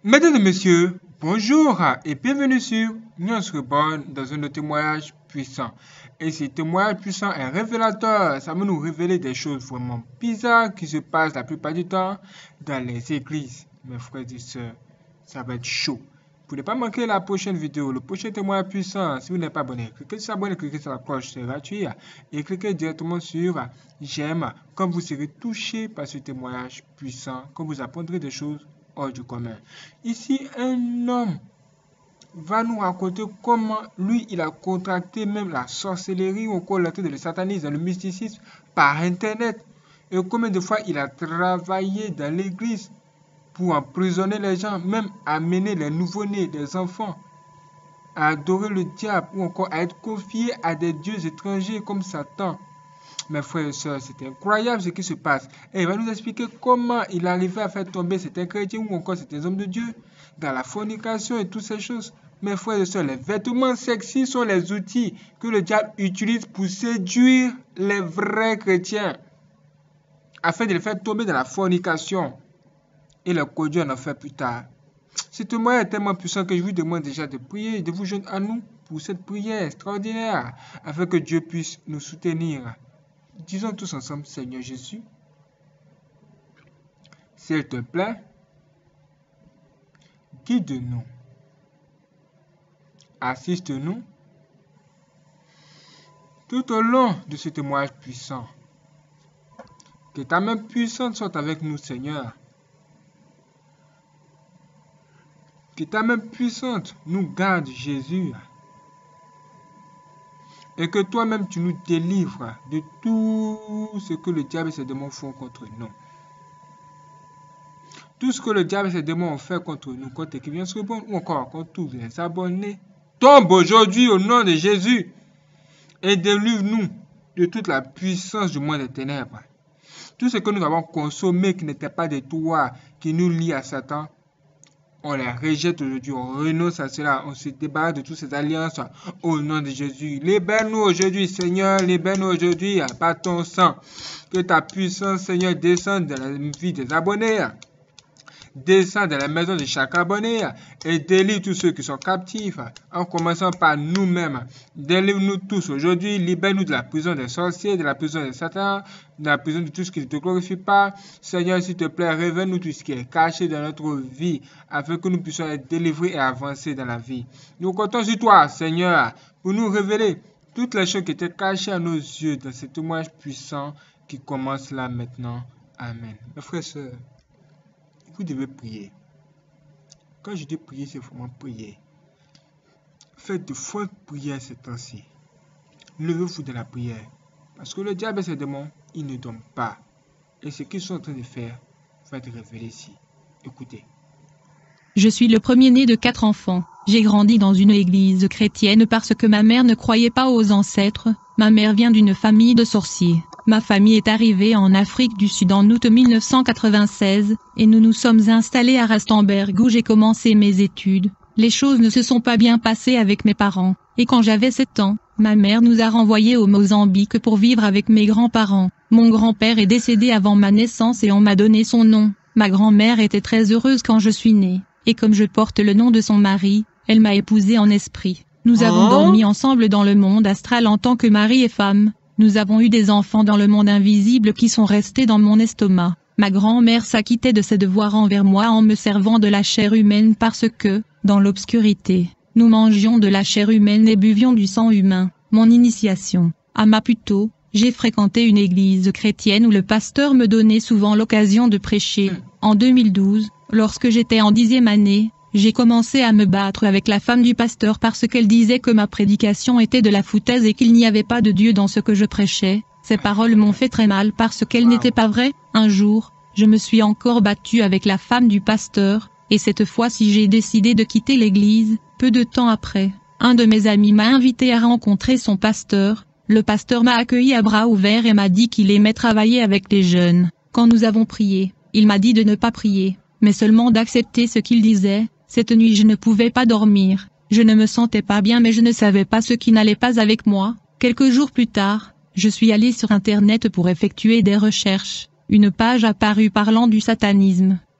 Mesdames et messieurs, bonjour et bienvenue sur Nuance Reborn dans un témoignage puissant. Et ce témoignage puissant est révélateur. Ça va nous révéler des choses vraiment bizarres qui se passent la plupart du temps dans les églises. Mes frères et sœurs, ça va être chaud. Pour ne pas manquer la prochaine vidéo, le prochain témoignage puissant, si vous n'êtes pas abonné, cliquez sur s'abonner, cliquez sur la cloche, c'est gratuit. Et cliquez directement sur j'aime quand vous serez touché par ce témoignage puissant, quand vous apprendrez des choses hors du commun. Ici, un homme va nous raconter comment lui, il a contracté même la sorcellerie ou encore l'entrée de le satanisme, le mysticisme par Internet. Et combien de fois il a travaillé dans l'église pour emprisonner les gens, même amener les nouveau-nés, des enfants, à adorer le diable ou encore à être confiés à des dieux étrangers comme Satan. Mes frères et sœurs, c'est incroyable ce qui se passe. Et il va nous expliquer comment il arrivait à faire tomber certains chrétiens ou encore certains hommes de Dieu dans la fornication et toutes ces choses. Mes frères et sœurs, les vêtements sexy sont les outils que le diable utilise pour séduire les vrais chrétiens afin de les faire tomber dans la fornication et les conduire en enfer plus tard. Ce témoignage est tellement puissant que je vous demande déjà de prier et de vous joindre à nous pour cette prière extraordinaire afin que Dieu puisse nous soutenir. Disons tous ensemble, Seigneur Jésus, s'il te plaît, guide-nous, assiste-nous tout au long de ce témoignage puissant. Que ta main puissante soit avec nous, Seigneur. Que ta main puissante nous garde, Jésus. Et que toi-même tu nous délivres de tout ce que le diable et ses démons font contre nous. Tout ce que le diable et ses démons ont fait contre nous, contre qui vient se répondre, ou encore contre tous les abonnés, tombe aujourd'hui au nom de Jésus. Et délivre-nous de toute la puissance du monde des ténèbres. Tout ce que nous avons consommé qui n'était pas de toi, qui nous lie à Satan, on les rejette aujourd'hui, on renonce à cela, on se débarrasse de toutes ces alliances au nom de Jésus. Libère-nous aujourd'hui, Seigneur, libère-nous aujourd'hui par ton sang. Que ta puissance, Seigneur, descende dans la vie des abonnés, descende dans la maison de chaque abonné et délivre tous ceux qui sont captifs, en commençant par nous-mêmes. Délivre-nous tous aujourd'hui, libère-nous de la prison des sorciers, de la prison de Satan, de la prison de tout ce qui ne te glorifie pas. Seigneur, s'il te plaît, révèle-nous tout ce qui est caché dans notre vie, afin que nous puissions être délivrés et avancer dans la vie. Nous comptons sur toi, Seigneur, pour nous révéler toutes les choses qui étaient cachées à nos yeux dans ce témoignage puissant qui commence là maintenant. Amen. Mes frères et sœurs, vous devez prier. Quand je dis prier, c'est vraiment prier. Faites de fortes prières ces temps-ci. Levez-vous de la prière. Parce que le diable et ses démons, ils ne dorment pas. Et ce qu'ils sont en train de faire va être révélé ici. Écoutez. Je suis le premier-né de 4 enfants. J'ai grandi dans une église chrétienne parce que ma mère ne croyait pas aux ancêtres. Ma mère vient d'une famille de sorciers. Ma famille est arrivée en Afrique du Sud en août 1996, et nous nous sommes installés à Rustenburg où j'ai commencé mes études. Les choses ne se sont pas bien passées avec mes parents, et quand j'avais 7 ans, ma mère nous a renvoyés au Mozambique pour vivre avec mes grands-parents. Mon grand-père est décédé avant ma naissance et on m'a donné son nom. Ma grand-mère était très heureuse quand je suis née, et comme je porte le nom de son mari, elle m'a épousée en esprit. Nous avons dormi ensemble dans le monde astral en tant que mari et femme. Nous avons eu des enfants dans le monde invisible qui sont restés dans mon estomac. Ma grand-mère s'acquittait de ses devoirs envers moi en me servant de la chair humaine parce que, dans l'obscurité, nous mangions de la chair humaine et buvions du sang humain. Mon initiation. À Maputo, j'ai fréquenté une église chrétienne où le pasteur me donnait souvent l'occasion de prêcher. En 2012, lorsque j'étais en 10e année, j'ai commencé à me battre avec la femme du pasteur parce qu'elle disait que ma prédication était de la foutaise et qu'il n'y avait pas de Dieu dans ce que je prêchais. Ces paroles m'ont fait très mal parce qu'elles n'étaient pas vraies. Un jour, je me suis encore battue avec la femme du pasteur, et cette fois-ci j'ai décidé de quitter l'église. Peu de temps après, un de mes amis m'a invité à rencontrer son pasteur. Le pasteur m'a accueilli à bras ouverts et m'a dit qu'il aimait travailler avec les jeunes. Quand nous avons prié, il m'a dit de ne pas prier, mais seulement d'accepter ce qu'il disait. Cette nuit je ne pouvais pas dormir, je ne me sentais pas bien mais je ne savais pas ce qui n'allait pas avec moi. Quelques jours plus tard, je suis allé sur internet pour effectuer des recherches. Une page apparut parlant du satanisme.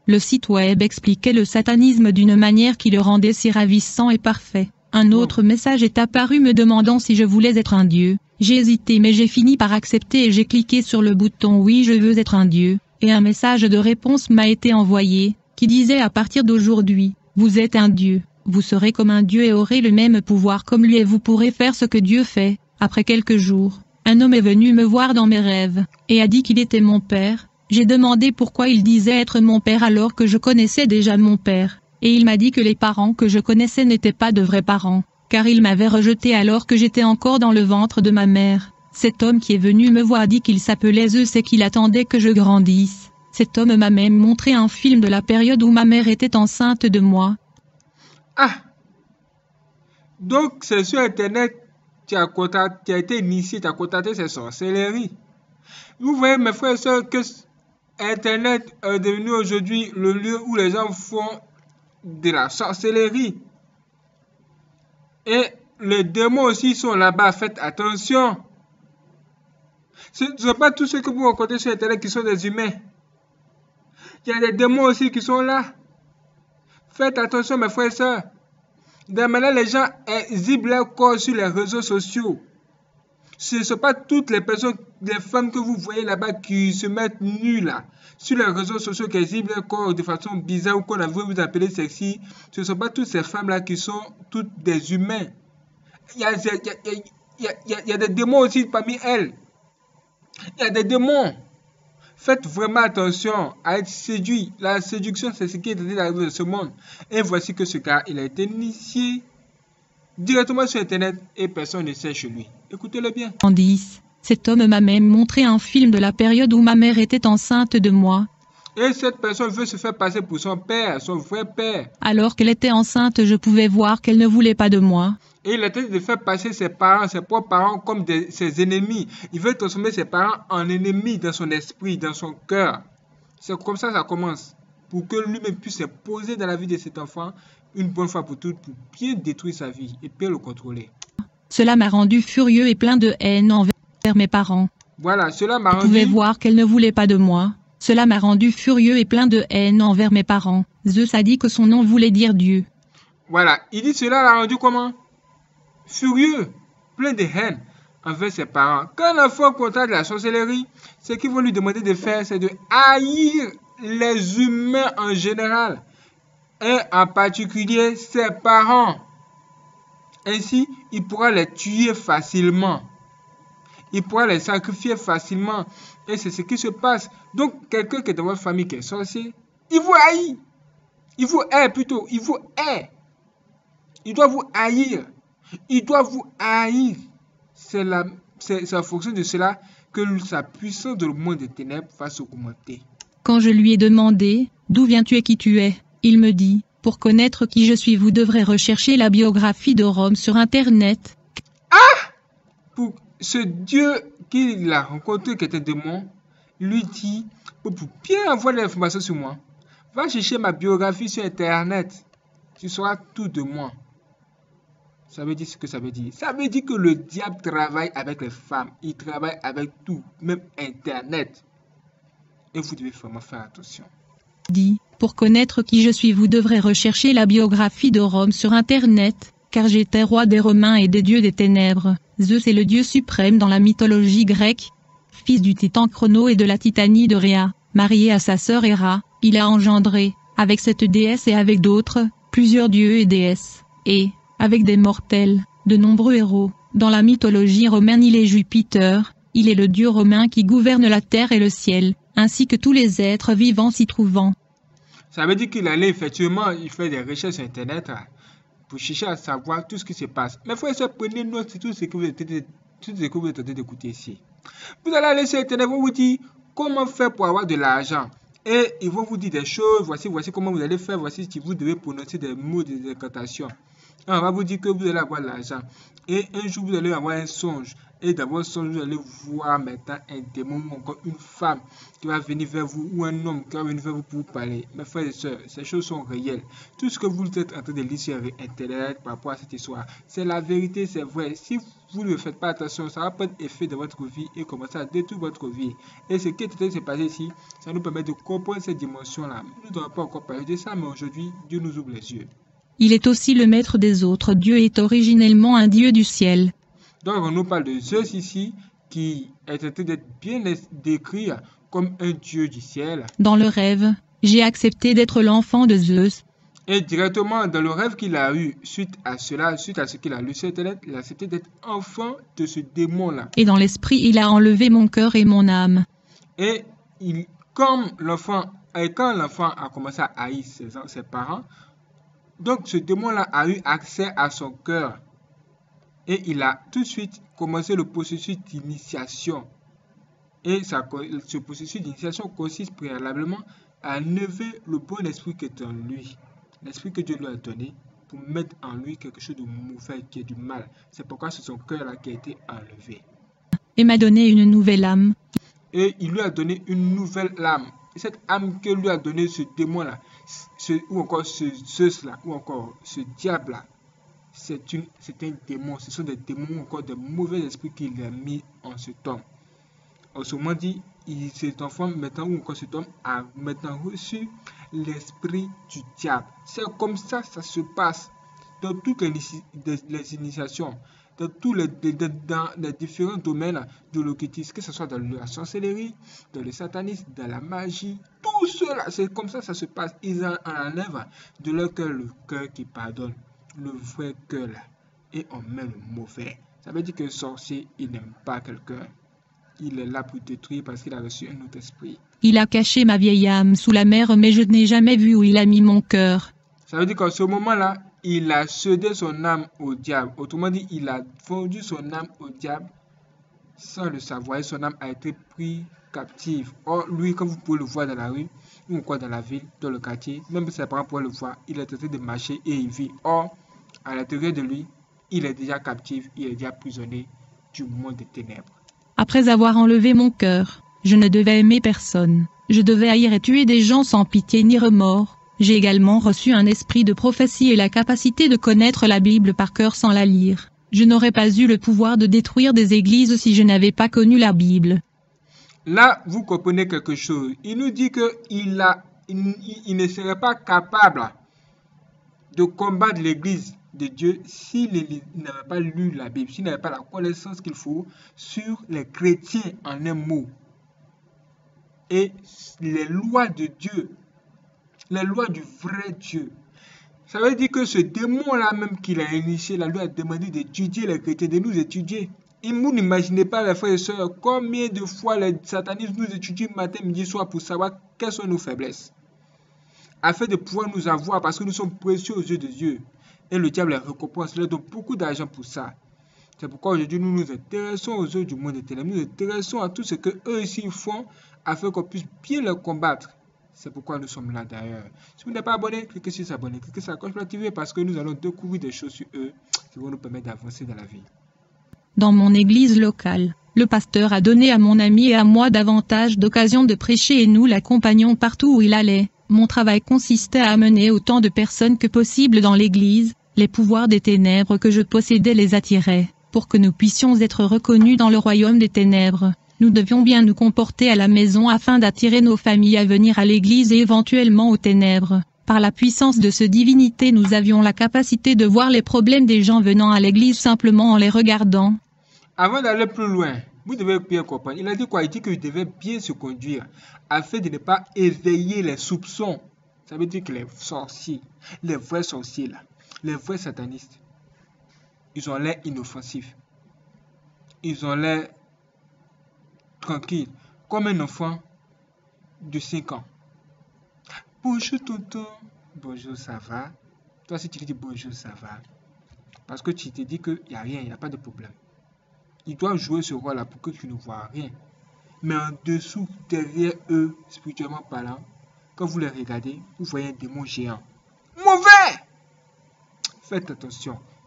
Le site web expliquait le satanisme d'une manière qui le rendait si ravissant et parfait. Un autre message est apparu me demandant si je voulais être un dieu. J'ai hésité mais j'ai fini par accepter et j'ai cliqué sur le bouton oui je veux être un dieu. Et un message de réponse m'a été envoyé, qui disait à partir d'aujourd'hui, vous êtes un dieu. Vous serez comme un dieu et aurez le même pouvoir comme lui et vous pourrez faire ce que Dieu fait. Après quelques jours, un homme est venu me voir dans mes rêves, et a dit qu'il était mon père. J'ai demandé pourquoi il disait être mon père alors que je connaissais déjà mon père, et il m'a dit que les parents que je connaissais n'étaient pas de vrais parents, car il m'avait rejeté alors que j'étais encore dans le ventre de ma mère. Cet homme qui est venu me voir a dit qu'il s'appelait Zeus et qu'il attendait que je grandisse. Cet homme m'a même montré un film de la période où ma mère était enceinte de moi. Ah! Donc, c'est sur Internet tu as été initié, tu as contacté ces sorcelleries. Vous voyez, mes frères et sœurs, que Internet est devenu aujourd'hui le lieu où les gens font de la sorcellerie. Et les démons aussi sont là-bas, faites attention. Ce ne sont pas tous ceux que vous rencontrez sur Internet qui sont des humains. Il y a des démons aussi qui sont là. Faites attention, mes frères et sœurs. Maintenant, les gens exhibent leur corps sur les réseaux sociaux. Ce ne sont pas toutes les personnes, les femmes que vous voyez là-bas qui se mettent nues là, sur les réseaux sociaux, qui exhibent leur corps de façon bizarre ou qu'on a voulu vous appeler sexy. Ce ne sont pas toutes ces femmes-là qui sont toutes des humains. Il y a des démons aussi parmi elles. Il y a des démons. Faites vraiment attention à être séduit. La séduction, c'est ce qui est dans ce monde. Et voici que ce gars, il a été initié directement sur Internet et personne ne sait chez lui. Écoutez-le bien. Cet homme m'a même montré un film de la période où ma mère était enceinte de moi. Et cette personne veut se faire passer pour son père, son vrai père. Alors qu'elle était enceinte, je pouvais voir qu'elle ne voulait pas de moi. Et il a tenté de faire passer ses parents, ses propres parents, comme ses ennemis. Il veut transformer ses parents en ennemis dans son esprit, dans son cœur. C'est comme ça que ça commence. Pour que lui-même puisse se poser dans la vie de cet enfant une bonne fois pour toutes, pour bien détruire sa vie et bien le contrôler. Cela m'a rendu furieux et plein de haine envers mes parents. Voilà, cela m'a rendu... Je pouvais voir qu'elle ne voulait pas de moi. Cela m'a rendu furieux et plein de haine envers mes parents. Zeus a dit que son nom voulait dire Dieu. Voilà, il dit cela l'a rendu comment? Furieux, plein de haine envers ses parents. Quand un enfant contacte la sorcellerie, ce qu'ils vont lui demander de faire, c'est de haïr les humains en général, et en particulier ses parents. Ainsi, il pourra les tuer facilement. Il pourra les sacrifier facilement. Et c'est ce qui se passe. Donc, quelqu'un qui est dans votre famille qui est sorcier, il vous haït. Il vous hait plutôt. Il vous hait. Il doit vous haïr. Il doit vous haïr. C'est en fonction de cela que sa puissance dans le monde des ténèbres va s'augmenter. Quand je lui ai demandé « D'où viens-tu et qui tu es ?» il me dit « Pour connaître qui je suis, vous devrez rechercher la biographie de Rome sur Internet. » Ah! Pour ce Dieu qu'il a rencontré, qui était démon, lui dit « Pour bien avoir l'information sur moi, va chercher ma biographie sur Internet. Tu sauras tout de moi. » Ça veut dire ce que ça veut dire. Ça veut dire que le diable travaille avec les femmes. Il travaille avec tout, même Internet. Et vous devez vraiment faire attention. Dit, pour connaître qui je suis, vous devrez rechercher la biographie de Rome sur Internet, car j'étais roi des Romains et des dieux des ténèbres. Zeus est le dieu suprême dans la mythologie grecque. Fils du titan Chrono et de la titanie de Rhea, marié à sa sœur Héra, il a engendré, avec cette déesse et avec d'autres, plusieurs dieux et déesses, et, avec des mortels, de nombreux héros. Dans la mythologie romaine, il est Jupiter, il est le dieu romain qui gouverne la terre et le ciel, ainsi que tous les êtres vivants s'y trouvant. Ça veut dire qu'il allait effectivement, il fait des recherches sur Internet pour chercher à savoir tout ce qui se passe. Mais frères et sœurs, prenez note sur tout ce que vous êtes en train d'écouter ici. Vous allez aller sur Internet, vous vous dire comment faire pour avoir de l'argent. Et ils vont vous dire des choses, voici comment vous allez faire, voici si vous devez prononcer des mots, des incantations. On va vous dire que vous allez avoir de l'argent. Et un jour, vous allez avoir un songe. Et dans votre songe, vous allez voir maintenant un démon ou encore une femme qui va venir vers vous ou un homme qui va venir vers vous pour vous parler. Mes frères et sœurs, ces choses sont réelles. Tout ce que vous êtes en train de lire sur Internet par rapport à cette histoire, c'est la vérité, c'est vrai. Si vous ne faites pas attention, ça va prendre effet dans votre vie et commencer à détruire votre vie. Et ce qui est en train de se passer ici, ça nous permet de comprendre cette dimension-là. Nous n'avons pas encore parlé de ça, mais aujourd'hui, Dieu nous ouvre les yeux. Il est aussi le maître des autres. Dieu est originellement un Dieu du ciel. Donc, on nous parle de Zeus ici, qui est en train d'être bien décrit comme un dieu du ciel. Dans le rêve, j'ai accepté d'être l'enfant de Zeus. Et directement dans le rêve qu'il a eu, suite à cela, suite à ce qu'il a lu sur Internet, il a accepté d'être enfant de ce démon-là. Et dans l'esprit, il a enlevé mon cœur et mon âme. Et quand l'enfant a commencé à haïr ses parents, donc ce démon-là a eu accès à son cœur. Et il a tout de suite commencé le processus d'initiation. Et ce processus d'initiation consiste préalablement à enlever le bon esprit qui est en lui. L'esprit que Dieu lui a donné pour mettre en lui quelque chose de mauvais, qui est du mal. C'est pourquoi c'est son cœur-là qui a été enlevé. Et m'a donné une nouvelle âme. Et il lui a donné une nouvelle âme. Et cette âme que lui a donné ce démon-là, ou encore ce Zeus-là, ou encore ce diable-là, c'est un démon. Ce sont des démons ou encore des mauvais esprits qu'il a mis en cet homme. Autrement dit, cet enfant maintenant, ou encore cet homme a maintenant reçu l'esprit du diable. C'est comme ça que ça se passe dans toutes les initiations, dans les différents domaines de l'occultisme, que ce soit dans la sorcellerie, dans le satanisme, dans la magie, tout cela, c'est comme ça que ça se passe. Ils enlèvent de leur cœur le cœur qui pardonne, le vrai cœur là, et on met le mauvais. Ça veut dire que le sorcier, il n'aime pas quelqu'un. Il est là pour détruire parce qu'il a reçu un autre esprit. Il a caché ma vieille âme sous la mer, mais je n'ai jamais vu où il a mis mon cœur. Ça veut dire qu'en ce moment-là, il a cédé son âme au diable. Autrement dit, il a vendu son âme au diable sans le savoir. Et son âme a été prise captive. Or, lui, comme vous pouvez le voir dans la rue, ou encore dans la ville, dans le quartier, même ses parents pourraient le voir, il est en train de marcher et il vit. Or, à l'intérieur de lui, il est déjà captif, il est déjà prisonnier du monde des ténèbres. Après avoir enlevé mon cœur, je ne devais aimer personne. Je devais haïr et tuer des gens sans pitié ni remords. J'ai également reçu un esprit de prophétie et la capacité de connaître la Bible par cœur sans la lire. Je n'aurais pas eu le pouvoir de détruire des églises si je n'avais pas connu la Bible. Là, vous comprenez quelque chose. Il nous dit qu'il ne serait pas capable de combattre l'église de Dieu s'il n'avait pas lu la Bible, s'il n'avait pas la connaissance qu'il faut sur les chrétiens en un mot. Et les lois de Dieu, les lois du vrai Dieu. Ça veut dire que ce démon-là même qu'il a initié, lui a demandé d'étudier les chrétiens, de nous étudier. Et vous n'imaginez pas, les frères et sœurs, combien de fois les satanistes nous étudient matin, midi, soir pour savoir quelles sont nos faiblesses. Afin de pouvoir nous avoir, parce que nous sommes précieux aux yeux de Dieu. Et le diable les récompense, il leur donne beaucoup d'argent pour ça. C'est pourquoi aujourd'hui nous nous intéressons aux œuvres du monde des ténèbres. Nous nous intéressons à tout ce qu'eux ici font afin qu'on puisse bien les combattre. C'est pourquoi nous sommes là d'ailleurs. Si vous n'êtes pas abonné, cliquez sur s'abonner, cliquez sur la cloche pour l'activer parce que nous allons découvrir des choses sur eux qui vont nous permettre d'avancer dans la vie. Dans mon église locale, le pasteur a donné à mon ami et à moi davantage d'occasions de prêcher et nous l'accompagnons partout où il allait. Mon travail consistait à amener autant de personnes que possible dans l'église. Les pouvoirs des ténèbres que je possédais les attiraient. Pour que nous puissions être reconnus dans le royaume des ténèbres, nous devions bien nous comporter à la maison afin d'attirer nos familles à venir à l'église et éventuellement aux ténèbres. Par la puissance de cette divinité, nous avions la capacité de voir les problèmes des gens venant à l'église simplement en les regardant. Avant d'aller plus loin, vous devez bien comprendre. Il a dit quoi? Il dit qu'il devait bien se conduire afin de ne pas éveiller les soupçons. Ça veut dire que les sorciers, les vrais sorciers là, les vrais satanistes, ils ont l'air inoffensifs. Ils ont l'air tranquilles, comme un enfant de 5 ans. Bonjour tonton, bonjour ça va. Toi si tu dis bonjour ça va, parce que tu te dis qu'il n'y a rien, il n'y a pas de problème. Ils doivent jouer ce rôle là pour que tu ne vois rien. Mais en dessous, derrière eux, spirituellement parlant, quand vous les regardez, vous voyez un démon géant. Mauvais! Faites attention.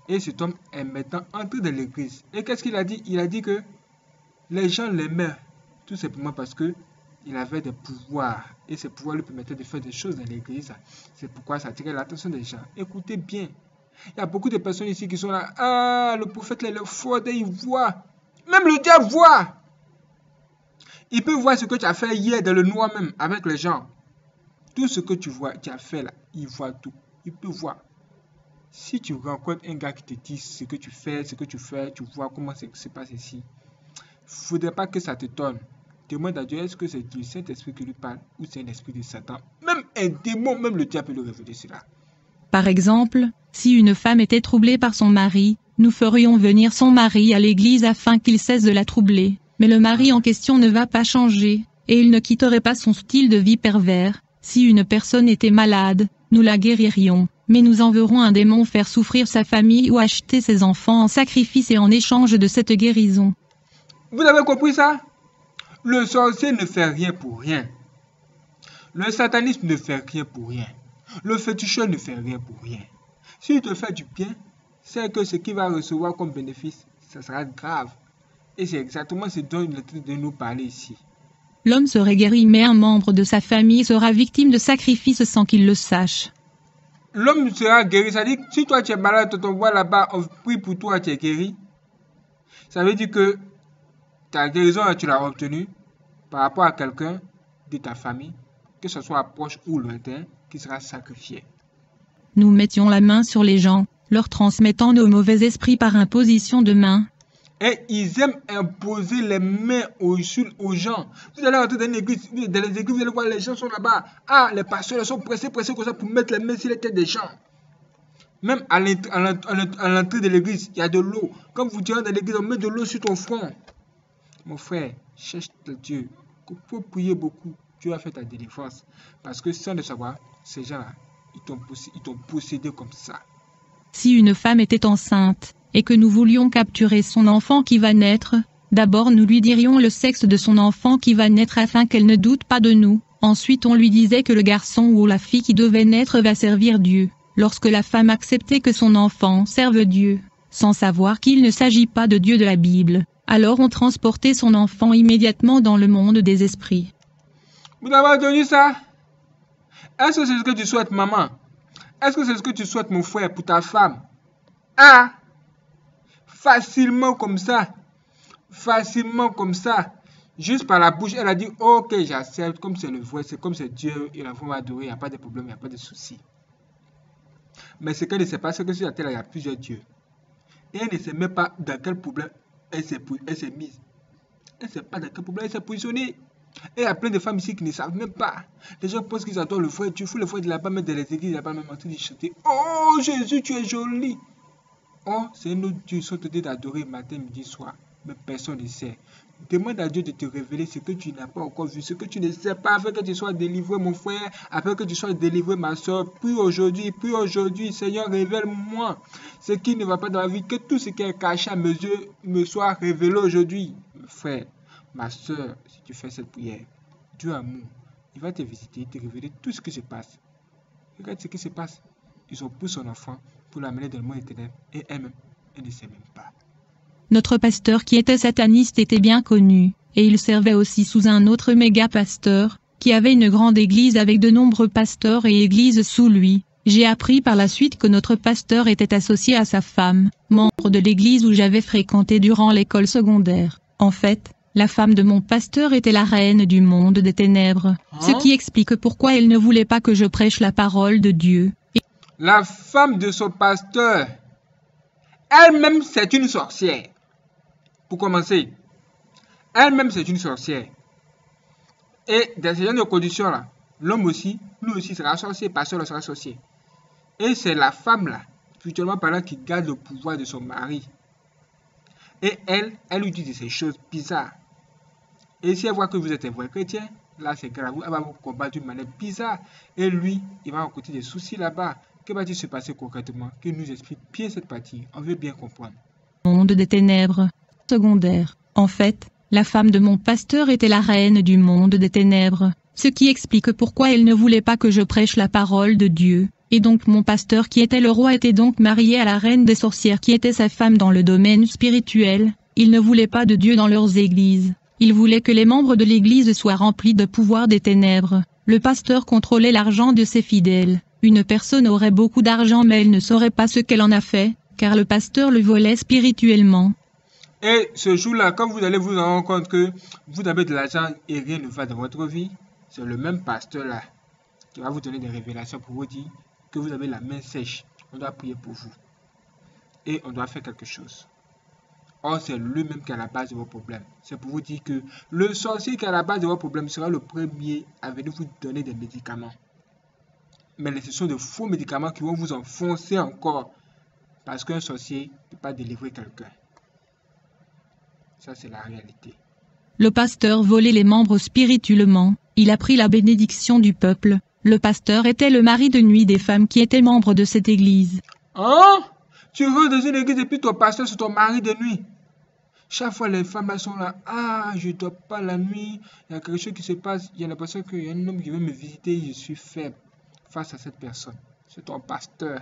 Et cet homme est maintenant entré dans l'église. Et qu'est-ce qu'il a dit? Il a dit que les gens l'aimaient tout simplement parce que il avait des pouvoirs. Et ces pouvoirs lui permettaient de faire des choses dans l'église. C'est pourquoi ça attirait l'attention des gens. Écoutez bien. Il y a beaucoup de personnes ici qui sont là. Ah, le prophète là, il est fort et il voit. Même le diable voit. Il peut voir ce que tu as fait hier dans le noir même avec les gens. Tout ce que tu vois, tu as fait là, il voit tout. Il peut voir. Si tu rencontres un gars qui te dit ce que tu fais, tu vois comment ça se passe ici. Il ne faudrait pas que ça te tonne. Demande à Dieu, est-ce que c'est du Saint-Esprit qui lui parle ou c'est un esprit de Satan? Même un démon, même le diable peut lui révéler cela. Par exemple, si une femme était troublée par son mari, nous ferions venir son mari à l'église afin qu'il cesse de la troubler. Mais le mari en question ne va pas changer, et il ne quitterait pas son style de vie pervers. Si une personne était malade, nous la guéririons, mais nous enverrons un démon faire souffrir sa famille ou acheter ses enfants en sacrifice et en échange de cette guérison. Vous avez compris ça? Le sorcier ne fait rien pour rien. Le satanisme ne fait rien pour rien. Le féticheur ne fait rien pour rien. S'il te fait du bien, c'est que ce qu'il va recevoir comme bénéfice, ça sera grave. Et c'est exactement ce dont il est en train de nous parler ici. L'homme serait guéri mais un membre de sa famille sera victime de sacrifices sans qu'il le sache. L'homme sera guéri, ça dit que si toi tu es malade, tu t'envoies là-bas, on prie pour toi, tu es guéri. Ça veut dire que ta guérison, tu l'as obtenue par rapport à quelqu'un de ta famille, que ce soit proche ou lointain, qui sera sacrifié. Nous mettions la main sur les gens, leur transmettant nos mauvais esprits par imposition de main. Et ils aiment imposer les mains aux gens. Vous allez rentrer dans une église, dans les églises, vous allez voir les gens sont là-bas. Ah, les pasteurs sont pressés comme ça pour mettre les mains sur les têtes des gens. Même à l'entrée de l'église, il y a de l'eau. Quand vous tirez dans l'église, on met de l'eau sur ton front. Mon frère, cherche Dieu. Il faut prier beaucoup. Dieu a fait ta délivrance. Parce que sans le savoir, ces gens-là, ils t'ont possédé comme ça. Si une femme était enceinte, et que nous voulions capturer son enfant qui va naître, d'abord nous lui dirions le sexe de son enfant qui va naître afin qu'elle ne doute pas de nous. Ensuite on lui disait que le garçon ou la fille qui devait naître va servir Dieu. Lorsque la femme acceptait que son enfant serve Dieu, sans savoir qu'il ne s'agit pas de Dieu de la Bible, alors on transportait son enfant immédiatement dans le monde des esprits. Vous avez entendu ça? Est-ce que c'est ce que tu souhaites, maman? Est-ce que c'est ce que tu souhaites, mon frère, pour ta femme? Ah! Facilement comme ça. Facilement comme ça. Juste par la bouche, elle a dit, ok, j'accepte, comme c'est le vrai, c'est comme c'est Dieu, et la femme va adorer, il n'y a pas de problème, il n'y a pas de souci. Mais ce qu'elle ne sait pas, c'est que sur la terre, il y a plusieurs dieux. Et elle ne sait même pas dans quel problème elle s'est mise. Elle ne sait pas dans quel problème elle s'est positionnée. Et il y a plein de femmes ici qui ne savent même pas. Les gens pensent qu'ils adorent le vrai Dieu. Il faut le vrai de là-bas, mettre dans les églises, là-bas, même en train de chanter. Oh Jésus, tu es joli. Oh, c'est un autre Dieu. Ils sont tentés d'adorer matin, midi, soir. Mais personne ne sait. Demande à Dieu de te révéler ce que tu n'as pas encore vu, ce que tu ne sais pas, afin que tu sois délivré, mon frère, afin que tu sois délivré, ma soeur. Puis aujourd'hui, Seigneur, révèle-moi ce qui ne va pas dans la vie, que tout ce qui est caché à mes yeux me soit révélé aujourd'hui. Frère, ma soeur, si tu fais cette prière, Dieu amour, il va te visiter, te révéler tout ce qui se passe. Regarde ce qui se passe. Ils ont pris son enfant pour l'amener dans le monde éternel et elle-même, elle ne sait même pas. Notre pasteur qui était sataniste était bien connu, et il servait aussi sous un autre méga-pasteur, qui avait une grande église avec de nombreux pasteurs et églises sous lui. J'ai appris par la suite que notre pasteur était associé à sa femme, membre de l'église où j'avais fréquenté durant l'école secondaire. En fait, la femme de mon pasteur était la reine du monde des ténèbres, ce qui explique pourquoi elle ne voulait pas que je prêche la parole de Dieu. La femme de son pasteur, elle-même c'est une sorcière. Pour commencer, elle-même c'est une sorcière. Et dans ce genre de conditions-là, l'homme aussi, lui aussi sera sorcier, pasteur sera sorcier. Et c'est la femme là, spirituellement parlant, qui garde le pouvoir de son mari. Et elle lui dit de ces choses bizarres. Et si elle voit que vous êtes un vrai chrétien, là c'est grave, elle va vous combattre d'une manière bizarre. Et lui, il va rencontrer des soucis là-bas. Que va-t-il se passer concrètement? Qu'il nous explique bien cette partie, on veut bien comprendre. Monde des ténèbres. Secondaire. En fait, la femme de mon pasteur était la reine du monde des ténèbres, ce qui explique pourquoi elle ne voulait pas que je prêche la parole de Dieu. Et donc mon pasteur qui était le roi était donc marié à la reine des sorcières qui était sa femme dans le domaine spirituel. Ils ne voulaient pas de Dieu dans leurs églises. Ils voulaient que les membres de l'église soient remplis de pouvoir des ténèbres. Le pasteur contrôlait l'argent de ses fidèles. Une personne aurait beaucoup d'argent mais elle ne saurait pas ce qu'elle en a fait, car le pasteur le volait spirituellement. Et ce jour-là, quand vous allez vous rendre compte que vous avez de l'argent et rien ne va dans votre vie, c'est le même pasteur-là qui va vous donner des révélations pour vous dire que vous avez la main sèche. On doit prier pour vous. Et on doit faire quelque chose. Or, c'est lui-même qui est à la base de vos problèmes. C'est pour vous dire que le sorcier qui est à la base de vos problèmes sera le premier à venir vous donner des médicaments. Mais ce sont de faux médicaments qui vont vous enfoncer encore. Parce qu'un sorcier ne peut pas délivrer quelqu'un. Ça, c'est la réalité. Le pasteur volait les membres spirituellement. Il a pris la bénédiction du peuple. Le pasteur était le mari de nuit des femmes qui étaient membres de cette église. Hein? Tu rentres dans une église et puis ton pasteur c'est ton mari de nuit. Chaque fois les femmes elles sont là. Ah, je ne dors pas la nuit. Il y a quelque chose qui se passe. Il y a l'impression qu'il y a un homme qui veut me visiter. Je suis faible face à cette personne. C'est ton pasteur.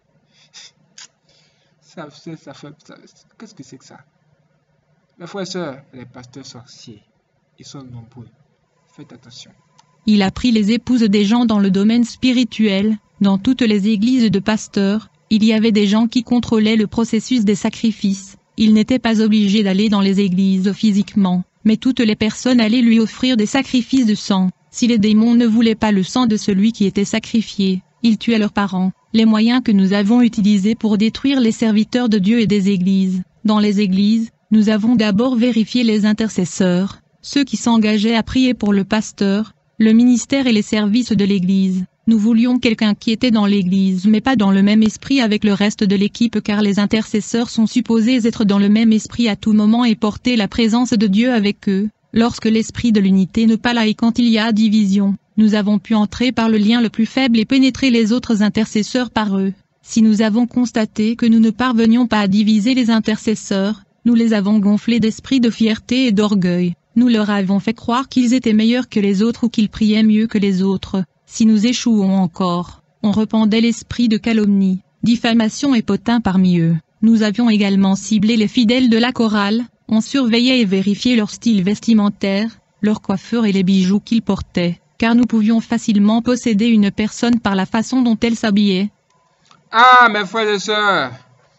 Qu'est-ce que c'est que ça? Mes frères et sœurs, les pasteurs sorciers, ils sont nombreux. Faites attention. Il a pris les épouses des gens dans le domaine spirituel. Dans toutes les églises de pasteurs, il y avait des gens qui contrôlaient le processus des sacrifices. Il n'était pas obligé d'aller dans les églises physiquement, mais toutes les personnes allaient lui offrir des sacrifices de sang. Si les démons ne voulaient pas le sang de celui qui était sacrifié, ils tuaient leurs parents. Les moyens que nous avons utilisés pour détruire les serviteurs de Dieu et des églises. Dans les églises, nous avons d'abord vérifié les intercesseurs, ceux qui s'engageaient à prier pour le pasteur, le ministère et les services de l'église. Nous voulions quelqu'un qui était dans l'église mais pas dans le même esprit avec le reste de l'équipe car les intercesseurs sont supposés être dans le même esprit à tout moment et porter la présence de Dieu avec eux. Lorsque l'esprit de l'unité n'est pas là et quand il y a division, nous avons pu entrer par le lien le plus faible et pénétrer les autres intercesseurs par eux. Si nous avons constaté que nous ne parvenions pas à diviser les intercesseurs, nous les avons gonflés d'esprit de fierté et d'orgueil. Nous leur avons fait croire qu'ils étaient meilleurs que les autres ou qu'ils priaient mieux que les autres. Si nous échouons encore, on répandait l'esprit de calomnie, diffamation et potin parmi eux. Nous avions également ciblé les fidèles de la chorale, on surveillait et vérifiait leur style vestimentaire, leur coiffure et les bijoux qu'ils portaient, car nous pouvions facilement posséder une personne par la façon dont elle s'habillait. Ah, mes frères et sœurs,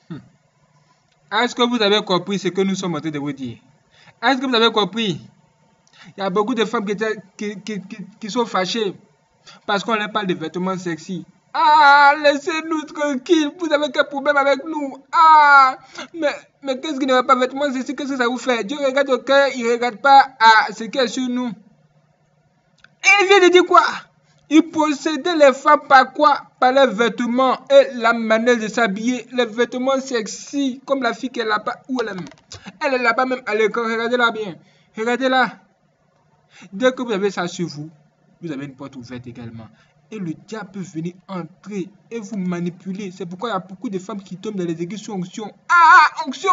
est-ce que vous avez compris ce que nous sommes en train de vous dire? Est-ce que vous avez compris? Il y a beaucoup de femmes qui sont fâchées parce qu'on leur parle de vêtements sexy. Ah, laissez-nous tranquilles. Vous avez quel problème avec nous? Ah, mais qu'est-ce qui ne va pas vêtements sexy? Qu'est-ce que ça vous fait? Dieu regarde au cœur, il ne regarde pas à ce qui est sur nous. Et il vient de dire quoi? Il possédait les femmes par quoi? Par les vêtements et la manière de s'habiller. Les vêtements sexy, comme la fille qui est là-bas. Où elle est là-bas même à l'écran. Regardez-la bien. Regardez-la. Dès que vous avez ça sur vous, vous avez une porte ouverte également. Et le diable peut venir entrer et vous manipuler. C'est pourquoi il y a beaucoup de femmes qui tombent dans les églises sous onction. Ah, onction!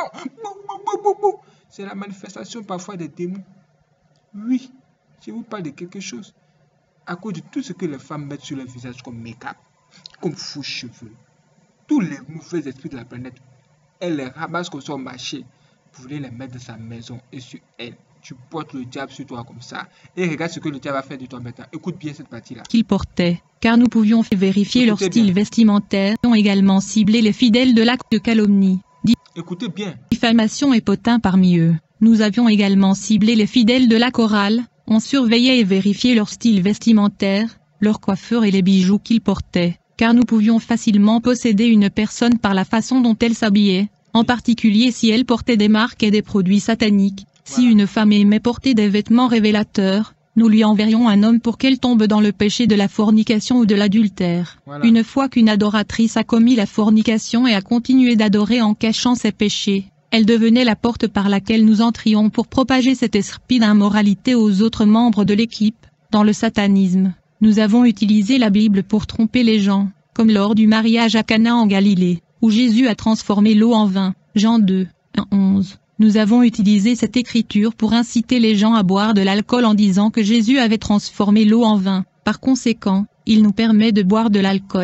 C'est la manifestation parfois des démons. Oui, je vous parle de quelque chose. À cause de tout ce que les femmes mettent sur leur visage comme make-up, comme faux cheveux, tous les mauvais esprits de la planète, elles les ramassent comme ça au marché. Vous voulez les mettre dans sa maison et sur elle. Tu portes le diable sur toi comme ça. Et regarde ce que le diable va faire de toi maintenant. Écoute bien cette partie-là. Qu'ils portaient, car nous pouvions vérifier leur style vestimentaire. Nous avons également ciblé les fidèles de l'acte de calomnie, Écoutez bien. diffamation et potin parmi eux. Nous avions également ciblé les fidèles de la chorale. On surveillait et vérifiait leur style vestimentaire, leur coiffure et les bijoux qu'ils portaient, car nous pouvions facilement posséder une personne par la façon dont elle s'habillait, en particulier si elle portait des marques et des produits sataniques. Si une femme aimait porter des vêtements révélateurs, nous lui enverrions un homme pour qu'elle tombe dans le péché de la fornication ou de l'adultère. Une fois qu'une adoratrice a commis la fornication et a continué d'adorer en cachant ses péchés, elle devenait la porte par laquelle nous entrions pour propager cet esprit d'immoralité aux autres membres de l'équipe. Dans le satanisme, nous avons utilisé la Bible pour tromper les gens, comme lors du mariage à Cana en Galilée, où Jésus a transformé l'eau en vin. Jean 2, 1-11. Nous avons utilisé cette écriture pour inciter les gens à boire de l'alcool en disant que Jésus avait transformé l'eau en vin. Par conséquent, il nous permet de boire de l'alcool.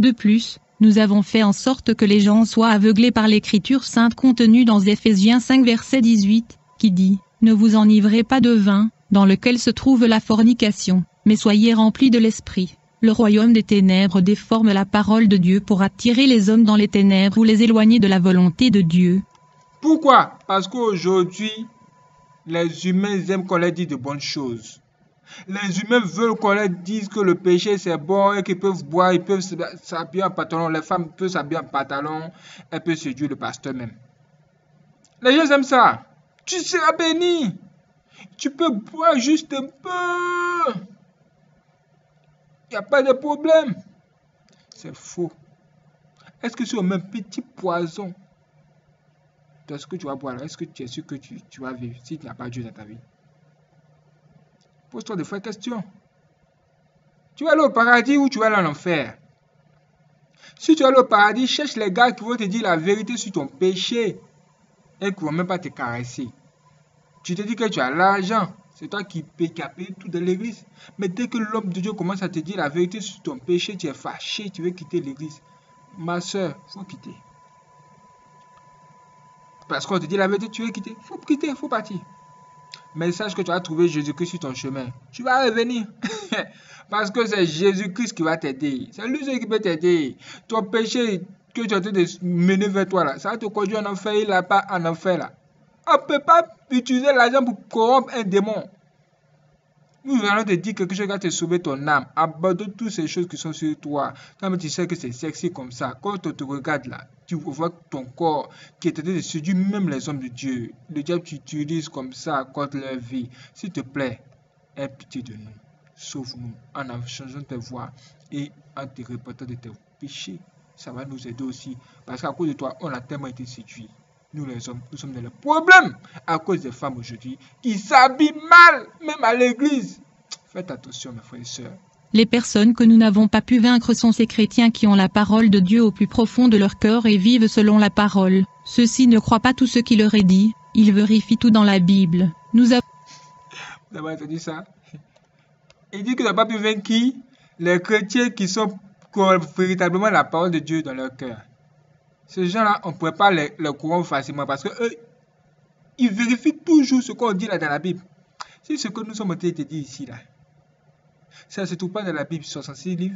De plus, nous avons fait en sorte que les gens soient aveuglés par l'écriture sainte contenue dans Éphésiens 5 verset 18, qui dit « Ne vous enivrez pas de vin, dans lequel se trouve la fornication, mais soyez remplis de l'esprit. » Le royaume des ténèbres déforme la parole de Dieu pour attirer les hommes dans les ténèbres ou les éloigner de la volonté de Dieu. Pourquoi? Parce qu'aujourd'hui, les humains aiment qu'on leur dise de bonnes choses. Les humains veulent qu'on leur dise que le péché c'est bon et qu'ils peuvent boire, ils peuvent s'habiller en pantalon. Les femmes peuvent s'habiller en pantalon, elles peuvent séduire le pasteur même. Les gens aiment ça. Tu seras béni. Tu peux boire juste un peu. Il n'y a pas de problème. C'est faux. Est-ce que c'est au même petit poison de ce que tu vas boire là? Est-ce que tu es sûr que tu vas vivre si tu n'as pas Dieu dans ta vie? Pose-toi de vraies questions. Tu vas aller au paradis ou tu vas aller en enfer? Si tu vas aller au paradis, cherche les gars qui vont te dire la vérité sur ton péché et qui ne vont même pas te caresser. Tu te dis que tu as l'argent. C'est toi qui as payé tout de l'église. Mais dès que l'homme de Dieu commence à te dire la vérité sur ton péché, tu es fâché, tu veux quitter l'église. Ma soeur, il faut quitter. Parce qu'on te dit la vérité, tu veux quitter. Il faut quitter, il faut partir. Mais sache que tu vas trouver Jésus-Christ sur ton chemin. Tu vas revenir. Parce que c'est Jésus-Christ qui va t'aider. C'est lui seul qui peut t'aider. Ton péché que tu es en train de mener vers toi là, ça va te conduire en enfer. Il n'a pas en enfer là. On ne peut pas utiliser l'argent pour corrompre un démon. Nous allons te dire quelque chose qui va te sauver ton âme. Abandonne toutes ces choses qui sont sur toi. Quand tu sais que c'est sexy comme ça, quand on te regarde là, tu vois ton corps qui est en train de séduire même les hommes de Dieu. Le diable t'utilise comme ça contre leur vie. S'il te plaît, aie pitié de nous. Sauve-nous en changeant tes voies et en te repentant de tes péchés. Ça va nous aider aussi. Parce qu'à cause de toi, on a tellement été séduits. Nous les hommes, nous sommes dans le problème à cause des femmes aujourd'hui qui s'habillent mal, même à l'église. Faites attention mes frères et sœurs. Les personnes que nous n'avons pas pu vaincre sont ces chrétiens qui ont la parole de Dieu au plus profond de leur cœur et vivent selon la parole. Ceux-ci ne croient pas tout ce qui leur est dit, ils vérifient tout dans la Bible. Vous avez entendu ça? Il dit que nous n'avons pas pu vaincre qui? Les chrétiens qui ont véritablement la parole de Dieu dans leur cœur. Ces gens-là, on ne pourrait pas les courir facilement parce qu'eux, ils vérifient toujours ce qu'on dit là dans la Bible. C'est ce que nous sommes en train de te dire ici là. Ça ne se trouve pas dans la Bible, 66 livres.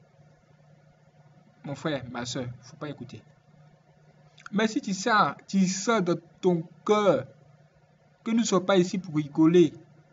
Mon frère, ma soeur, il ne faut pas écouter. Mais si tu sens dans ton cœur que nous ne sommes pas ici pour rigoler,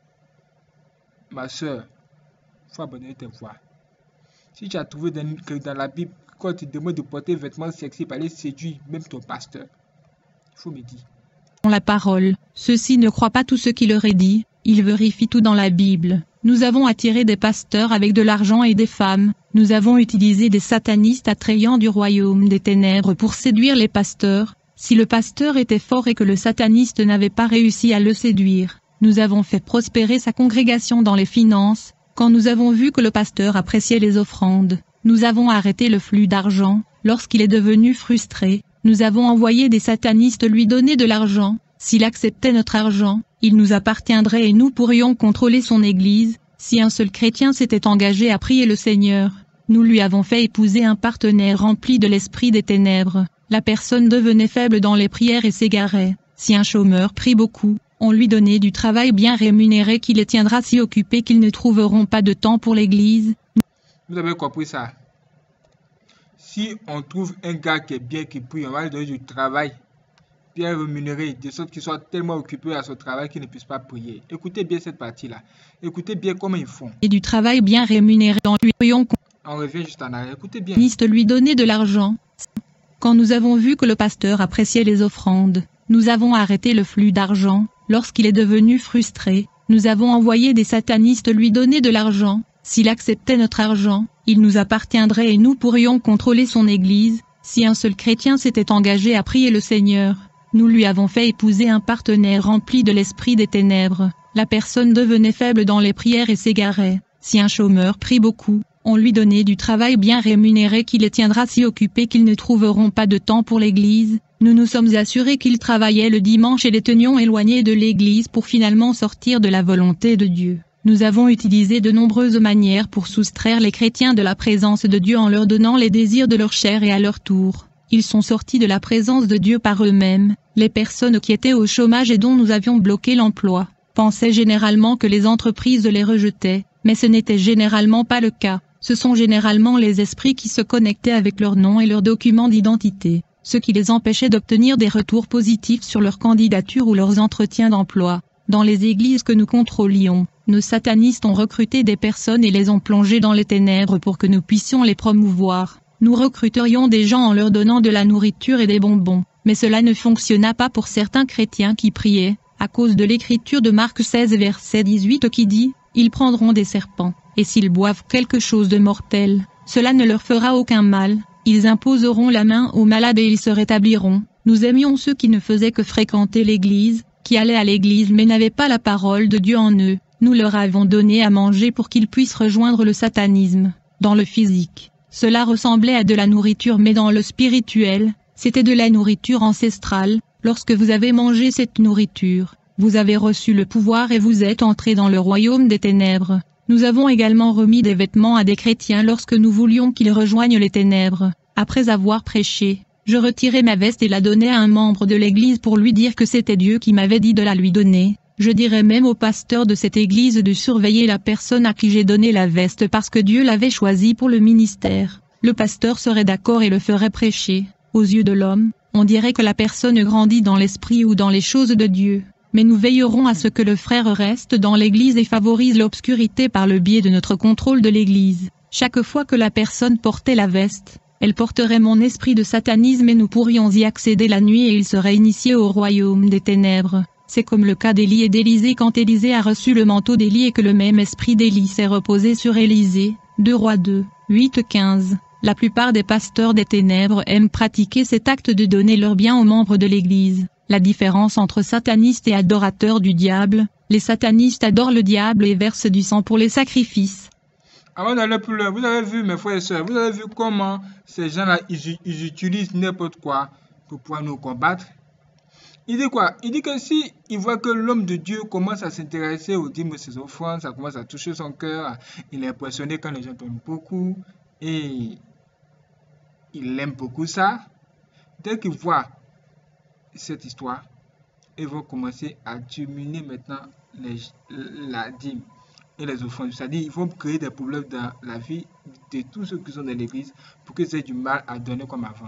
ma soeur, il faut abandonner tes voies. Si tu as trouvé que dans la Bible, quand tu demandes de porter vêtements sexy pour aller séduire même ton pasteur, il faut me dire. La parole, ceux-ci ne croient pas tout ce qui leur est dit, ils vérifient tout dans la Bible. Nous avons attiré des pasteurs avec de l'argent et des femmes, nous avons utilisé des satanistes attrayants du royaume des ténèbres pour séduire les pasteurs. Si le pasteur était fort et que le sataniste n'avait pas réussi à le séduire, nous avons fait prospérer sa congrégation dans les finances. Quand nous avons vu que le pasteur appréciait les offrandes, nous avons arrêté le flux d'argent. Lorsqu'il est devenu frustré, nous avons envoyé des satanistes lui donner de l'argent. S'il acceptait notre argent, il nous appartiendrait et nous pourrions contrôler son église. Si un seul chrétien s'était engagé à prier le Seigneur, nous lui avons fait épouser un partenaire rempli de l'esprit des ténèbres. La personne devenait faible dans les prières et s'égarait. Si un chômeur prie beaucoup, on lui donnait du travail bien rémunéré qui les tiendra si occupés qu'ils ne trouveront pas de temps pour l'église. Vous avez compris ça? Si on trouve un gars qui est bien, qui prie, on va lui donner du travail bien rémunéré, de sorte qu'il soit tellement occupé à son travail qu'il ne puisse pas prier. Écoutez bien cette partie-là. Écoutez bien comment ils font. Et du travail bien rémunéré dans lui. On revient juste en arrière. Écoutez bien. Lui donner de l'argent. Quand nous avons vu que le pasteur appréciait les offrandes, nous avons arrêté le flux d'argent. Lorsqu'il est devenu frustré, nous avons envoyé des satanistes lui donner de l'argent. S'il acceptait notre argent, il nous appartiendrait et nous pourrions contrôler son église. Si un seul chrétien s'était engagé à prier le Seigneur, nous lui avons fait épouser un partenaire rempli de l'esprit des ténèbres. La personne devenait faible dans les prières et s'égarait. Si un chômeur prie beaucoup, on lui donnait du travail bien rémunéré qui les tiendra si occupés qu'ils ne trouveront pas de temps pour l'église. Nous nous sommes assurés qu'ils travaillaient le dimanche et les tenions éloignés de l'église pour finalement sortir de la volonté de Dieu. Nous avons utilisé de nombreuses manières pour soustraire les chrétiens de la présence de Dieu en leur donnant les désirs de leur chair et à leur tour. Ils sont sortis de la présence de Dieu par eux-mêmes. Les personnes qui étaient au chômage et dont nous avions bloqué l'emploi pensaient généralement que les entreprises les rejetaient, mais ce n'était généralement pas le cas. Ce sont généralement les esprits qui se connectaient avec leur nom et leurs documents d'identité, ce qui les empêchait d'obtenir des retours positifs sur leur candidature ou leurs entretiens d'emploi. Dans les églises que nous contrôlions, nos satanistes ont recruté des personnes et les ont plongées dans les ténèbres pour que nous puissions les promouvoir. Nous recruterions des gens en leur donnant de la nourriture et des bonbons, mais cela ne fonctionna pas pour certains chrétiens qui priaient, à cause de l'écriture de Marc 16 verset 18 qui dit « Ils prendront des serpents, et s'ils boivent quelque chose de mortel, cela ne leur fera aucun mal, ils imposeront la main aux malades et ils se rétabliront. » Nous aimions ceux qui ne faisaient que fréquenter l'église, qui allaient à l'église mais n'avaient pas la parole de Dieu en eux. Nous leur avons donné à manger pour qu'ils puissent rejoindre le satanisme. Dans le physique, cela ressemblait à de la nourriture, mais dans le spirituel, c'était de la nourriture ancestrale. Lorsque vous avez mangé cette nourriture, vous avez reçu le pouvoir et vous êtes entrés dans le royaume des ténèbres. Nous avons également remis des vêtements à des chrétiens lorsque nous voulions qu'ils rejoignent les ténèbres. Après avoir prêché, je retirai ma veste et la donnai à un membre de l'église pour lui dire que c'était Dieu qui m'avait dit de la lui donner. Je dirais même au pasteur de cette église de surveiller la personne à qui j'ai donné la veste parce que Dieu l'avait choisi pour le ministère. Le pasteur serait d'accord et le ferait prêcher. Aux yeux de l'homme, on dirait que la personne grandit dans l'esprit ou dans les choses de Dieu. Mais nous veillerons à ce que le frère reste dans l'église et favorise l'obscurité par le biais de notre contrôle de l'église. Chaque fois que la personne portait la veste, elle porterait mon esprit de satanisme et nous pourrions y accéder la nuit et il serait initié au royaume des ténèbres. C'est comme le cas d'Élie et d'Élisée quand Élisée a reçu le manteau d'Élie et que le même esprit d'Élie s'est reposé sur Élisée. 2 Rois 2, 8-15. La plupart des pasteurs des ténèbres aiment pratiquer cet acte de donner leur bien aux membres de l'Église. La différence entre satanistes et adorateurs du diable: les satanistes adorent le diable et versent du sang pour les sacrifices. Avant d'aller plus loin, vous avez vu, mes frères et sœurs, vous avez vu comment ces gens-là, ils utilisent n'importe quoi pour pouvoir nous combattre. Il dit quoi? Il dit que si il voit que l'homme de Dieu commence à s'intéresser aux dîmes et ses offrandes, ça commence à toucher son cœur, il est impressionné quand les gens donnent beaucoup et il aime beaucoup ça. Dès qu'il voit cette histoire, ils vont commencer à diminuer maintenant la dîme et les offrandes. C'est-à-dire ils vont créer des problèmes dans la vie de tous ceux qui sont dans l'église pour qu'ils aient du mal à donner comme avant.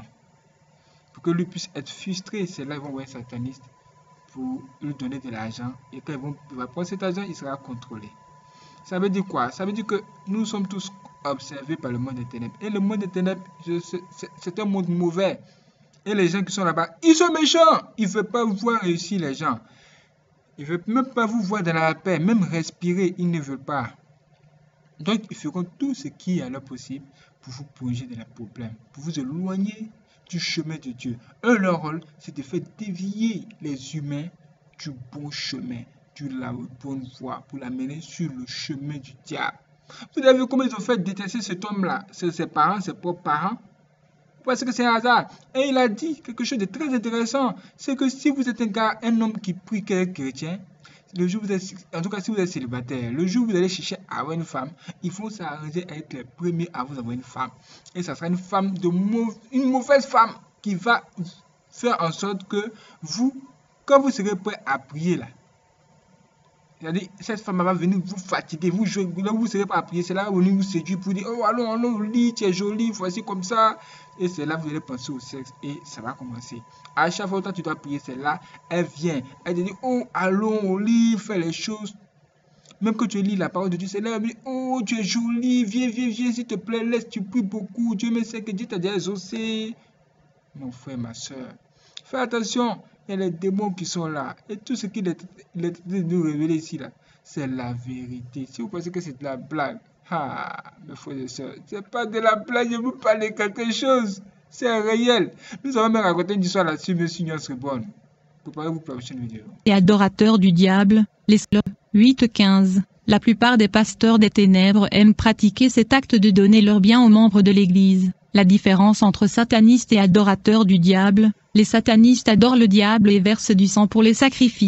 Pour que lui puisse être frustré, c'est là qu'ils vont voir un sataniste pour lui donner de l'argent. Et quand il va prendre cet argent, il sera contrôlé. Ça veut dire quoi? Ça veut dire que nous sommes tous observés par le monde des ténèbres. Et le monde des ténèbres, c'est un monde mauvais. Et les gens qui sont là-bas, ils sont méchants. Ils ne veulent pas vous voir réussir, les gens. Ils ne veulent même pas vous voir dans la paix. Même respirer, ils ne veulent pas. Donc, ils feront tout ce qui est alors possible pour vous plonger dans les problèmes, pour vous éloigner du chemin de Dieu. Eux, leur rôle, c'est de faire dévier les humains du bon chemin, de la bonne voie, pour l'amener sur le chemin du diable. Vous avez vu comment ils ont fait détester cet homme-là, ses parents, ses propres parents? Parce que c'est un hasard. Et il a dit quelque chose de très intéressant. C'est que si vous êtes un homme qui prie, qui est chrétien, le jour où vous êtes, en tout cas si vous êtes célibataire, le jour où vous allez chercher à avoir une femme, il faut s'arranger à être les premiers à vous avoir une femme. Et ça sera une femme une mauvaise femme qui va faire en sorte que vous, quand vous serez prêt à prier là, c'est-à-dire, cette femme va venir vous fatiguer, vous jouer, là vous serez pas à prier, c'est là où vous séduire pour dire, oh allons, lit, tu es jolie, voici comme ça. Et c'est là que vous allez penser au sexe et ça va commencer. À chaque fois que tu dois prier, c'est là, elle vient, elle te dit, oh allons au lit, fais les choses. Même que tu lis la parole de Dieu, c'est là, elle dit, oh tu es jolie, viens, s'il te plaît, laisse, tu pries beaucoup, Dieu me sait que Dieu t'a déjà exaucé. Mon frère, ma soeur, fais attention. Il y a les démons qui sont là. Et tout ce qu'il est de nous révéler ici, là, c'est la vérité. Si vous pensez que c'est de la blague, mes frères et sœurs, c'est pas de la blague, je vous parle de quelque chose. C'est réel. Nous avons même raconté une histoire là-dessus, monsieur Nyons Reborn. Préparez-vous pour la prochaine vidéo. Et adorateurs du diable, les 8-15. La plupart des pasteurs des ténèbres aiment pratiquer cet acte de donner leur bien aux membres de l'Église. La différence entre satanistes et adorateurs du diable: les satanistes adorent le diable et versent du sang pour les sacrifices.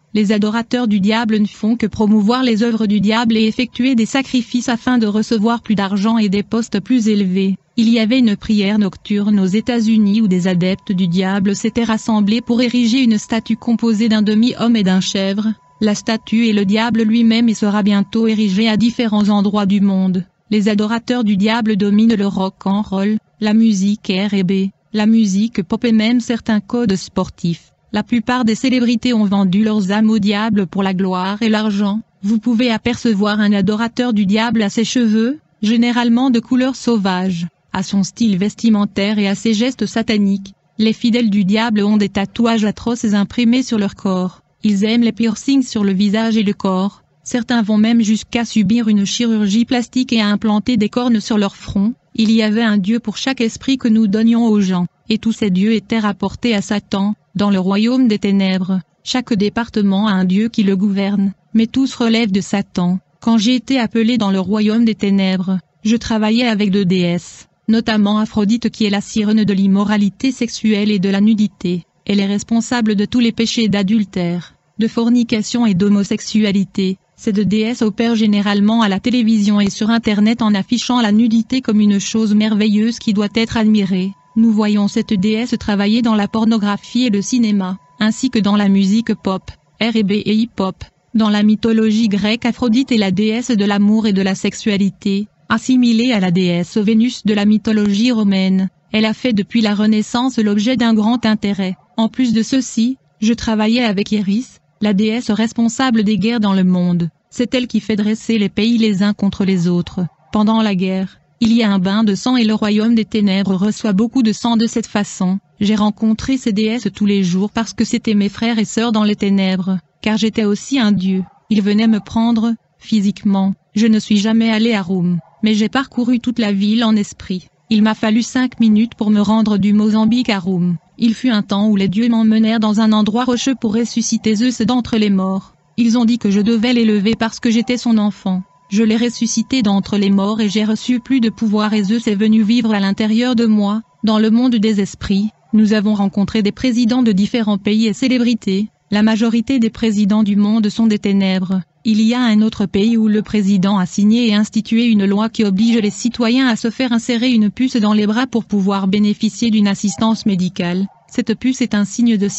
Les adorateurs du diable ne font que promouvoir les œuvres du diable et effectuer des sacrifices afin de recevoir plus d'argent et des postes plus élevés. Il y avait une prière nocturne aux États-Unis où des adeptes du diable s'étaient rassemblés pour ériger une statue composée d'un demi-homme et d'un chèvre. La statue est le diable lui-même et sera bientôt érigée à différents endroits du monde. Les adorateurs du diable dominent le rock and roll, la musique R&B, la musique pop et même certains codes sportifs. La plupart des célébrités ont vendu leurs âmes au diable pour la gloire et l'argent. Vous pouvez apercevoir un adorateur du diable à ses cheveux, généralement de couleur sauvage, à son style vestimentaire et à ses gestes sataniques. Les fidèles du diable ont des tatouages atroces imprimés sur leur corps. Ils aiment les piercings sur le visage et le corps. Certains vont même jusqu'à subir une chirurgie plastique et à implanter des cornes sur leur front. Il y avait un dieu pour chaque esprit que nous donnions aux gens, et tous ces dieux étaient rapportés à Satan, dans le royaume des ténèbres. Chaque département a un dieu qui le gouverne, mais tous relèvent de Satan. Quand j'ai été appelé dans le royaume des ténèbres, je travaillais avec 2 déesses, notamment Aphrodite qui est la sirène de l'immoralité sexuelle et de la nudité. Elle est responsable de tous les péchés d'adultère, de fornication et d'homosexualité. Ces 2 déesses opèrent généralement à la télévision et sur Internet en affichant la nudité comme une chose merveilleuse qui doit être admirée. Nous voyons cette déesse travailler dans la pornographie et le cinéma, ainsi que dans la musique pop, R&B et hip-hop. Dans la mythologie grecque, Aphrodite est la déesse de l'amour et de la sexualité, assimilée à la déesse Vénus de la mythologie romaine. Elle a fait depuis la Renaissance l'objet d'un grand intérêt. En plus de ceci, je travaillais avec Iris, la déesse responsable des guerres dans le monde. C'est elle qui fait dresser les pays les uns contre les autres. Pendant la guerre, il y a un bain de sang et le royaume des ténèbres reçoit beaucoup de sang de cette façon. J'ai rencontré ces déesses tous les jours parce que c'étaient mes frères et sœurs dans les ténèbres, car j'étais aussi un dieu. Ils venaient me prendre, physiquement. Je ne suis jamais allé à Rome, mais j'ai parcouru toute la ville en esprit. Il m'a fallu 5 minutes pour me rendre du Mozambique à Rome. Il fut un temps où les dieux m'emmenèrent dans un endroit rocheux pour ressusciter Zeus d'entre les morts. Ils ont dit que je devais l'élever parce que j'étais son enfant. Je l'ai ressuscité d'entre les morts et j'ai reçu plus de pouvoir et Zeus est venu vivre à l'intérieur de moi, dans le monde des esprits. Nous avons rencontré des présidents de différents pays et célébrités. La majorité des présidents du monde sont des ténèbres. Il y a un autre pays où le président a signé et institué une loi qui oblige les citoyens à se faire insérer une puce dans les bras pour pouvoir bénéficier d'une assistance médicale. Cette puce est un signe de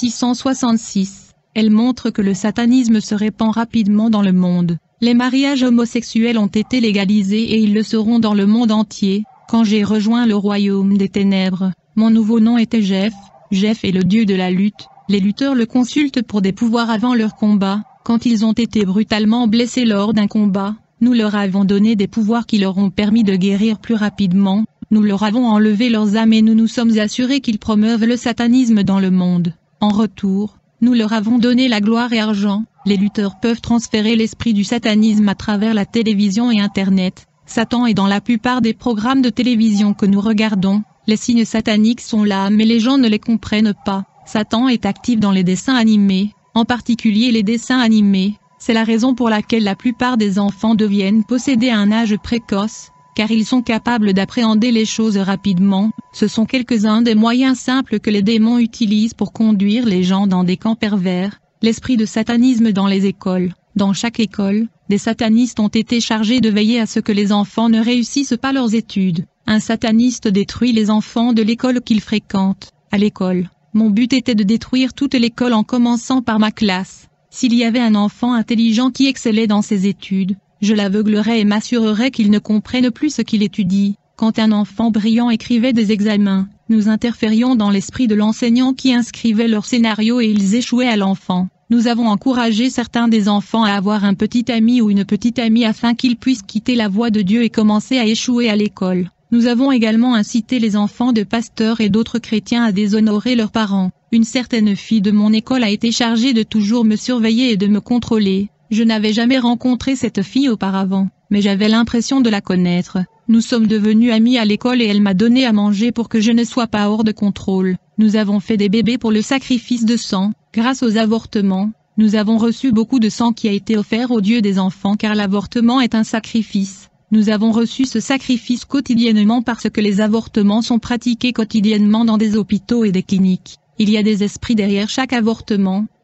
666. Elle montre que le satanisme se répand rapidement dans le monde. Les mariages homosexuels ont été légalisés et ils le seront dans le monde entier. Quand j'ai rejoint le royaume des ténèbres, mon nouveau nom était Jeff. Jeff est le dieu de la lutte. Les lutteurs le consultent pour des pouvoirs avant leur combat. Quand ils ont été brutalement blessés lors d'un combat, nous leur avons donné des pouvoirs qui leur ont permis de guérir plus rapidement. Nous leur avons enlevé leurs âmes et nous nous sommes assurés qu'ils promeuvent le satanisme dans le monde. En retour, nous leur avons donné la gloire et argent. Les lutteurs peuvent transférer l'esprit du satanisme à travers la télévision et Internet. Satan est dans la plupart des programmes de télévision que nous regardons. Les signes sataniques sont là mais les gens ne les comprennent pas. Satan est actif dans les dessins animés, en particulier les dessins animés. C'est la raison pour laquelle la plupart des enfants deviennent possédés à un âge précoce, car ils sont capables d'appréhender les choses rapidement. Ce sont quelques-uns des moyens simples que les démons utilisent pour conduire les gens dans des camps pervers. L'esprit de satanisme dans les écoles. Dans chaque école, des satanistes ont été chargés de veiller à ce que les enfants ne réussissent pas leurs études. Un sataniste détruit les enfants de l'école qu'il fréquente. À l'école, mon but était de détruire toute l'école en commençant par ma classe. S'il y avait un enfant intelligent qui excellait dans ses études, je l'aveuglerais et m'assurerais qu'il ne comprenne plus ce qu'il étudie. Quand un enfant brillant écrivait des examens, nous interférions dans l'esprit de l'enseignant qui inscrivait leur scénario et ils échouaient à l'enfant. Nous avons encouragé certains des enfants à avoir un petit ami ou une petite amie afin qu'ils puissent quitter la voie de Dieu et commencer à échouer à l'école. Nous avons également incité les enfants de pasteurs et d'autres chrétiens à déshonorer leurs parents. Une certaine fille de mon école a été chargée de toujours me surveiller et de me contrôler. Je n'avais jamais rencontré cette fille auparavant, mais j'avais l'impression de la connaître. Nous sommes devenus amis à l'école et elle m'a donné à manger pour que je ne sois pas hors de contrôle. Nous avons fait des bébés pour le sacrifice de sang. Grâce aux avortements, nous avons reçu beaucoup de sang qui a été offert au Dieu des enfants car l'avortement est un sacrifice. Nous avons reçu ce sacrifice quotidiennement parce que les avortements sont pratiqués quotidiennement dans des hôpitaux et des cliniques. Il y a des esprits derrière chaque avortement.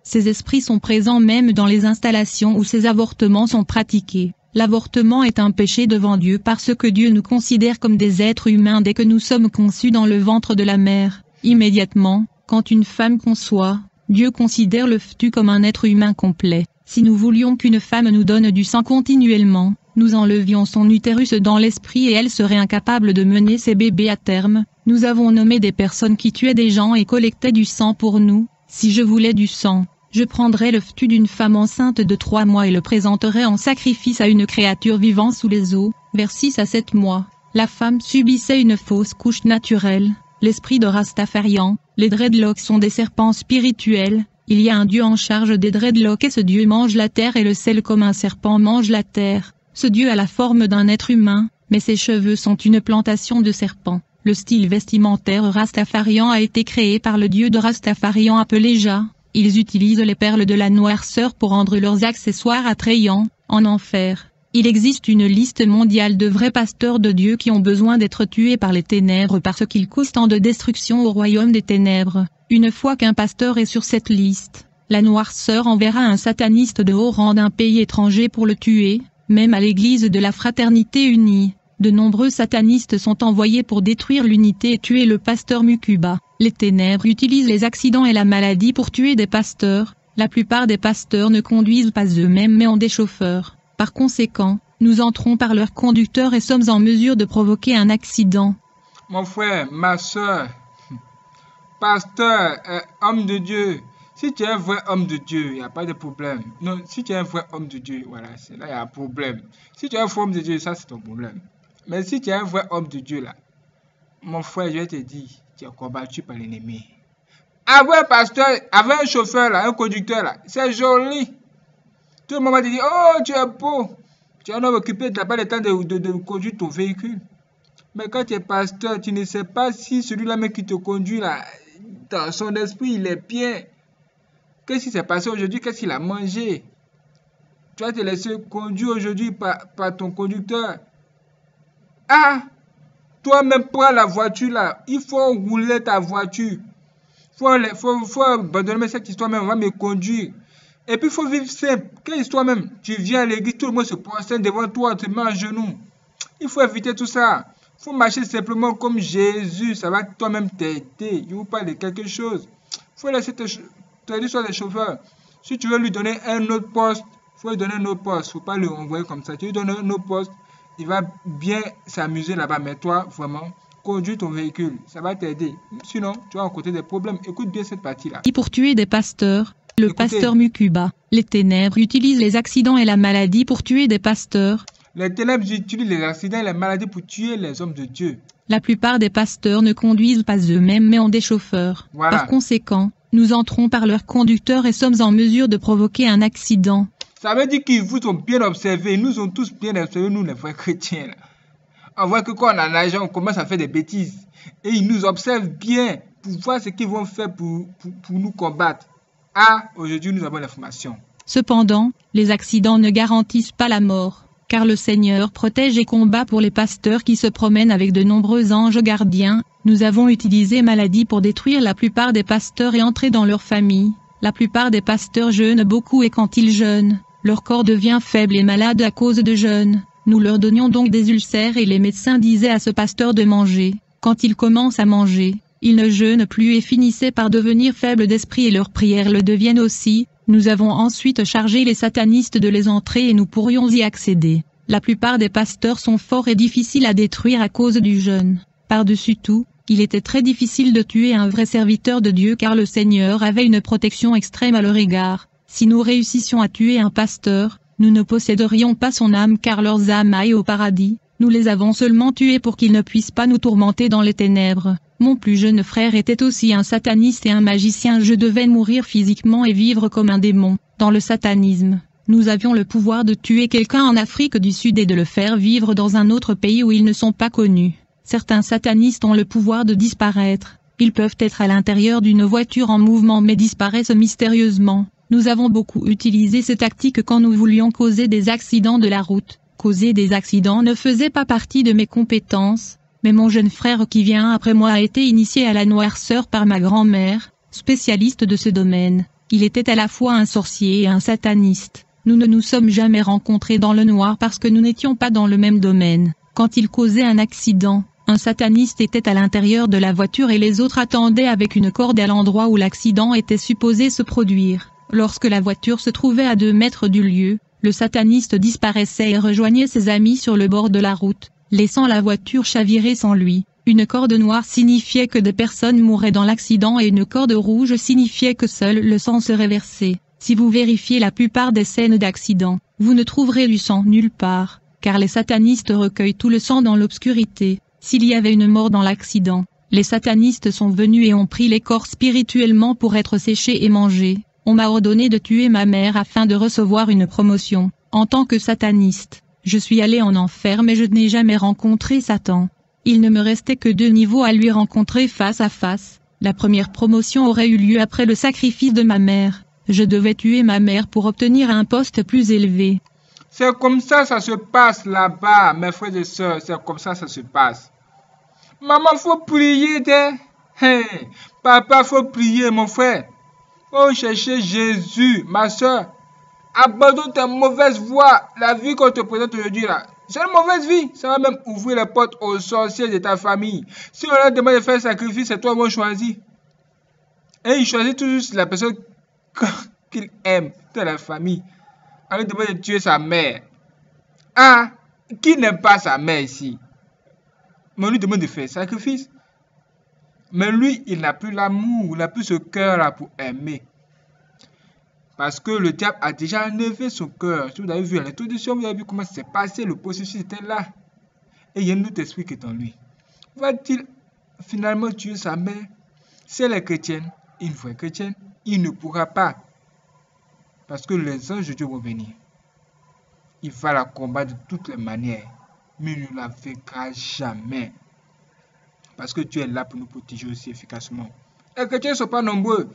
Ces esprits sont présents même dans les installations où ces avortements sont pratiqués. L'avortement est un péché devant Dieu parce que Dieu nous considère comme des êtres humains dès que nous sommes conçus dans le ventre de la mère. Immédiatement, quand une femme conçoit, Dieu considère le fœtus comme un être humain complet. Si nous voulions qu'une femme nous donne du sang continuellement, nous enlevions son utérus dans l'esprit et elle serait incapable de mener ses bébés à terme. Nous avons nommé des personnes qui tuaient des gens et collectaient du sang pour nous. Si je voulais du sang, je prendrais le fœtus d'une femme enceinte de 3 mois et le présenterais en sacrifice à une créature vivant sous les eaux. Vers 6 à 7 mois, la femme subissait une fausse couche naturelle. L'esprit de Rastafarian, les dreadlocks sont des serpents spirituels. Il y a un dieu en charge des dreadlocks et ce dieu mange la terre et le sel comme un serpent mange la terre. Ce dieu a la forme d'un être humain, mais ses cheveux sont une plantation de serpents. Le style vestimentaire Rastafarian a été créé par le dieu de Rastafarian appelé Jah. Ils utilisent les perles de la noirceur pour rendre leurs accessoires attrayants. En enfer, il existe une liste mondiale de vrais pasteurs de Dieu qui ont besoin d'être tués par les ténèbres parce qu'ils causent tant de destruction au royaume des ténèbres. Une fois qu'un pasteur est sur cette liste, la noirceur enverra un sataniste de haut rang d'un pays étranger pour le tuer, même à l'église de la Fraternité Unie. De nombreux satanistes sont envoyés pour détruire l'unité et tuer le pasteur Mukuba. Les ténèbres utilisent les accidents et la maladie pour tuer des pasteurs. La plupart des pasteurs ne conduisent pas eux-mêmes mais ont des chauffeurs. Par conséquent, nous entrons par leur conducteur et sommes en mesure de provoquer un accident. Mon frère, ma soeur, pasteur, homme de Dieu, si tu es un vrai homme de Dieu, il n'y a pas de problème. Non, si tu es un vrai homme de Dieu, voilà, c'est là il y a un problème. Si tu es un vrai homme de Dieu, ça c'est ton problème. Mais si tu es un vrai homme de Dieu là, mon frère, je vais te dire, tu es combattu par l'ennemi. Avoir un pasteur, avoir un chauffeur là, un conducteur là, c'est joli. Tout le monde te dit, oh tu es beau, tu es un homme occupé, tu n'as pas le temps de conduire ton véhicule. Mais quand tu es pasteur, tu ne sais pas si celui-là même qui te conduit là, dans son esprit, il est bien. Qu'est-ce qui s'est passé aujourd'hui? Qu'est-ce qu'il a mangé? Tu vas te laisser conduire aujourd'hui par ton conducteur. Ah, toi-même prends la voiture là. Il faut rouler ta voiture. Faut abandonner cette histoire même. On va me conduire. Et puis il faut vivre simple. Quelle histoire même? Tu viens à l'église, tout le monde se prosterne devant toi, te met à genoux. Il faut éviter tout ça. Il faut marcher simplement comme Jésus. Ça va toi-même t'aider. Il vous parle de quelque chose. Il faut laisser t'aider sur les chauffeurs. Si tu veux lui donner un autre poste, il faut lui donner un autre poste. Il ne faut pas lui envoyer comme ça. Tu lui donnes un autre poste. Il va bien s'amuser là-bas. Mais toi, vraiment, conduis ton véhicule. Ça va t'aider. Sinon, tu vas rencontrer des problèmes. Écoute bien cette partie-là. Pour tuer des pasteurs, le Écoutez. pasteur Mukuba, les ténèbres utilisent les accidents et la maladie pour tuer des pasteurs. Les ténèbres utilisent les accidents et les maladies pour tuer les hommes de Dieu. La plupart des pasteurs ne conduisent pas eux-mêmes mais ont des chauffeurs. Voilà. Par conséquent, nous entrons par leur conducteur et sommes en mesure de provoquer un accident. Ça veut dire qu'ils vous ont bien observé. Ils nous ont tous bien observé, nous les vrais chrétiens. Là. On voit que quand on a l'argent, on commence à faire des bêtises. Et ils nous observent bien pour voir ce qu'ils vont faire pour nous combattre. Ah, aujourd'hui, nous avons l'information. Cependant, les accidents ne garantissent pas la mort, car le Seigneur protège et combat pour les pasteurs qui se promènent avec de nombreux anges gardiens. Nous avons utilisé maladie pour détruire la plupart des pasteurs et entrer dans leur famille. La plupart des pasteurs jeûnent beaucoup et quand ils jeûnent, leur corps devient faible et malade à cause de jeûne. Nous leur donnions donc des ulcères et les médecins disaient à ce pasteur de manger. Quand il commence à manger, il ne jeûne plus et finissait par devenir faible d'esprit et leurs prières le deviennent aussi. Nous avons ensuite chargé les satanistes de les entrer et nous pourrions y accéder. La plupart des pasteurs sont forts et difficiles à détruire à cause du jeûne. Par-dessus tout, il était très difficile de tuer un vrai serviteur de Dieu car le Seigneur avait une protection extrême à leur égard. Si nous réussissions à tuer un pasteur, nous ne posséderions pas son âme car leurs âmes aillent au paradis. Nous les avons seulement tués pour qu'ils ne puissent pas nous tourmenter dans les ténèbres. Mon plus jeune frère était aussi un sataniste et un magicien. Je devais mourir physiquement et vivre comme un démon. Dans le satanisme, nous avions le pouvoir de tuer quelqu'un en Afrique du Sud et de le faire vivre dans un autre pays où ils ne sont pas connus. Certains satanistes ont le pouvoir de disparaître. Ils peuvent être à l'intérieur d'une voiture en mouvement mais disparaissent mystérieusement. Nous avons beaucoup utilisé ces tactiques quand nous voulions causer des accidents de la route. Causer des accidents ne faisait pas partie de mes compétences, mais mon jeune frère qui vient après moi a été initié à la noirceur par ma grand-mère, spécialiste de ce domaine. Il était à la fois un sorcier et un sataniste. Nous ne nous sommes jamais rencontrés dans le noir parce que nous n'étions pas dans le même domaine. Quand il causait un accident, un sataniste était à l'intérieur de la voiture et les autres attendaient avec une corde à l'endroit où l'accident était supposé se produire. Lorsque la voiture se trouvait à 2 mètres du lieu, le sataniste disparaissait et rejoignait ses amis sur le bord de la route, laissant la voiture chavirer sans lui. Une corde noire signifiait que des personnes mouraient dans l'accident et une corde rouge signifiait que seul le sang serait versé. Si vous vérifiez la plupart des scènes d'accident, vous ne trouverez du sang nulle part, car les satanistes recueillent tout le sang dans l'obscurité. S'il y avait une mort dans l'accident, les satanistes sont venus et ont pris les corps spirituellement pour être séchés et mangés. On m'a ordonné de tuer ma mère afin de recevoir une promotion. En tant que sataniste, je suis allé en enfer mais je n'ai jamais rencontré Satan. Il ne me restait que 2 niveaux à lui rencontrer face à face. La première promotion aurait eu lieu après le sacrifice de ma mère. Je devais tuer ma mère pour obtenir un poste plus élevé. C'est comme ça se passe là-bas, mes frères et sœurs. C'est comme ça se passe. Maman, faut prier, hey. Papa, faut prier, mon frère. Faut chercher Jésus, ma soeur. Abandonne ta mauvaise voie. La vie qu'on te présente aujourd'hui là, c'est une mauvaise vie. Ça va même ouvrir les portes aux sorciers de ta famille. Si on leur demande de faire un sacrifice, c'est toi qui vas choisir. Et il choisit toujours la personne qu'il aime de la famille. On lui demande de tuer sa mère. Ah, qui n'aime pas sa mère ici? Mais on lui demande de faire un sacrifice. Mais lui, il n'a plus l'amour, il n'a plus ce cœur-là pour aimer. Parce que le diable a déjà enlevé son cœur. Si vous avez vu à l'introduction, vous avez vu comment ça s'est passé, le processus était là. Et il y a un autre esprit qui est en lui. Va-t-il finalement tuer sa mère? Si elle est chrétienne, une vraie chrétienne, il ne pourra pas. Parce que les anges de Dieu vont venir. Il va la combattre de toutes les manières. Mais il ne la vaincra jamais. Parce que Dieu est là pour nous protéger aussi efficacement. Les chrétiens ne sont pas nombreux.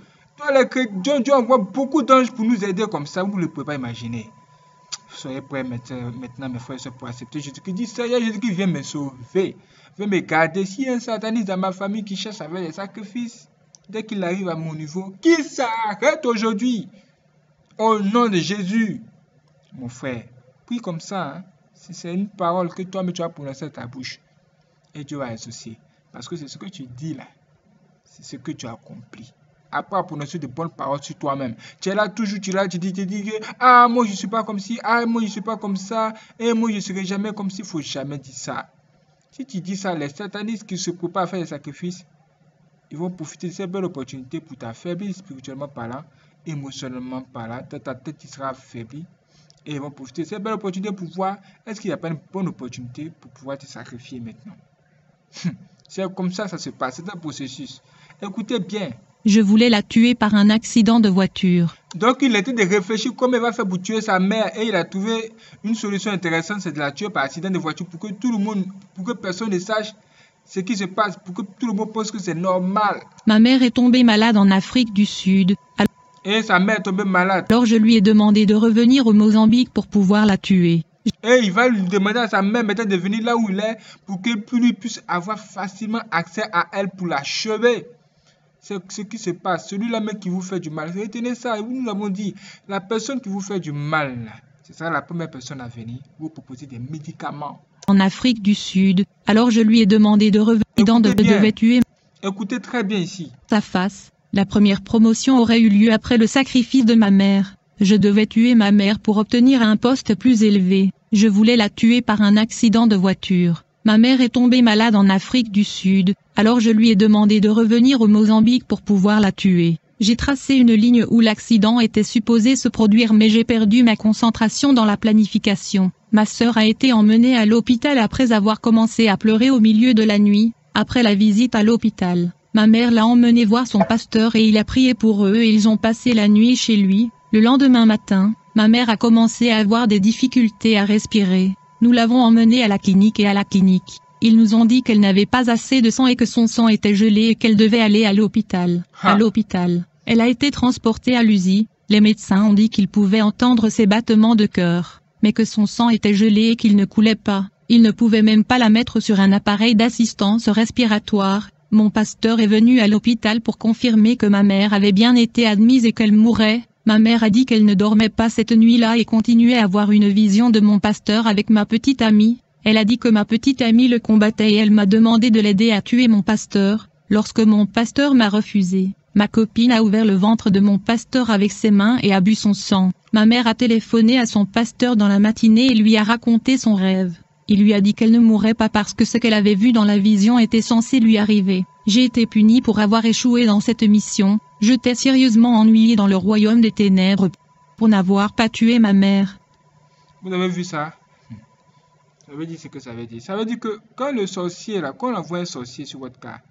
Dieu envoie beaucoup d'anges pour nous aider comme ça. Vous ne le pouvez pas imaginer. Soyez prêts maintenant, mes frères et sœurs, pour accepter Jésus qui dit Seigneur Jésus qui vient me sauver. Vient me garder. S'il y a un sataniste dans ma famille qui cherche à faire des sacrifices, dès qu'il arrive à mon niveau, qu'il s'arrête aujourd'hui. Au nom de Jésus. Mon frère, prie comme ça. Hein? C'est une parole que toi-même tu vas prononcer dans ta bouche. Et Dieu va associer. Parce que c'est ce que tu dis là. C'est ce que tu as accompli. Après à prononcer de bonnes paroles sur toi-même. Tu es là toujours, tu dis que ah, moi je ne suis pas comme ci, ah, moi je ne suis pas comme ça, et moi je ne serai jamais comme ci. Il ne faut jamais dire ça. Si tu dis ça, les satanistes qui se préparent à faire des sacrifices, ils vont profiter de ces belles opportunités pour t'affaiblir spirituellement parlant, émotionnellement parlant. Dans ta tête, tu seras affaibli. Et ils vont profiter de ces belles opportunités pour voir est-ce qu'il n'y a pas une bonne opportunité pour pouvoir te sacrifier maintenant. C'est comme ça se passe. C'est un processus. Écoutez bien. Je voulais la tuer par un accident de voiture. Donc il était de réfléchir comment il va faire pour tuer sa mère et il a trouvé une solution intéressante, c'est de la tuer par accident de voiture pour que tout le monde, pour que personne ne sache ce qui se passe, pour que tout le monde pense que c'est normal. Ma mère est tombée malade en Afrique du Sud. Et sa mère est tombée malade. Alors je lui ai demandé de revenir au Mozambique pour pouvoir la tuer. Et il va lui demander à sa mère maintenant de venir là où il est pour qu'il puisse avoir facilement accès à elle pour l'achever. C'est ce qui se passe. Celui-là même qui vous fait du mal. Retenez ça. Nous l'avons dit. La personne qui vous fait du mal, ce sera la première personne à venir vous proposer des médicaments. En Afrique du Sud. Alors je lui ai demandé de revenir. Devait tuer. Écoutez très bien ici. Sa face. La première promotion aurait eu lieu après le sacrifice de ma mère. Je devais tuer ma mère pour obtenir un poste plus élevé. Je voulais la tuer par un accident de voiture. Ma mère est tombée malade en Afrique du Sud, alors je lui ai demandé de revenir au Mozambique pour pouvoir la tuer. J'ai tracé une ligne où l'accident était supposé se produire mais j'ai perdu ma concentration dans la planification. Ma sœur a été emmenée à l'hôpital après avoir commencé à pleurer au milieu de la nuit, après la visite à l'hôpital. Ma mère l'a emmenée voir son pasteur et il a prié pour eux et ils ont passé la nuit chez lui. Le lendemain matin, ma mère a commencé à avoir des difficultés à respirer. Nous l'avons emmenée à la clinique et à la clinique. Ils nous ont dit qu'elle n'avait pas assez de sang et que son sang était gelé et qu'elle devait aller à l'hôpital. À l'hôpital, elle a été transportée à l'USI. Les médecins ont dit qu'ils pouvaient entendre ses battements de cœur, mais que son sang était gelé et qu'il ne coulait pas. Ils ne pouvaient même pas la mettre sur un appareil d'assistance respiratoire. mon pasteur est venu à l'hôpital pour confirmer que ma mère avait bien été admise et qu'elle mourrait. Ma mère a dit qu'elle ne dormait pas cette nuit-là et continuait à avoir une vision de mon pasteur avec ma petite amie. Elle a dit que ma petite amie le combattait et elle m'a demandé de l'aider à tuer mon pasteur. Lorsque mon pasteur m'a refusé, ma copine a ouvert le ventre de mon pasteur avec ses mains et a bu son sang. Ma mère a téléphoné à son pasteur dans la matinée et lui a raconté son rêve. Il lui a dit qu'elle ne mourrait pas parce que ce qu'elle avait vu dans la vision était censé lui arriver. J'ai été punie pour avoir échoué dans cette mission. Je t'ai sérieusement ennuyé dans le royaume des ténèbres pour n'avoir pas tué ma mère. Vous avez vu ça? Ça veut dire ce que ça veut dire. Ça veut dire que quand le sorcier, là, quand on envoie un sorcier sur votre cas,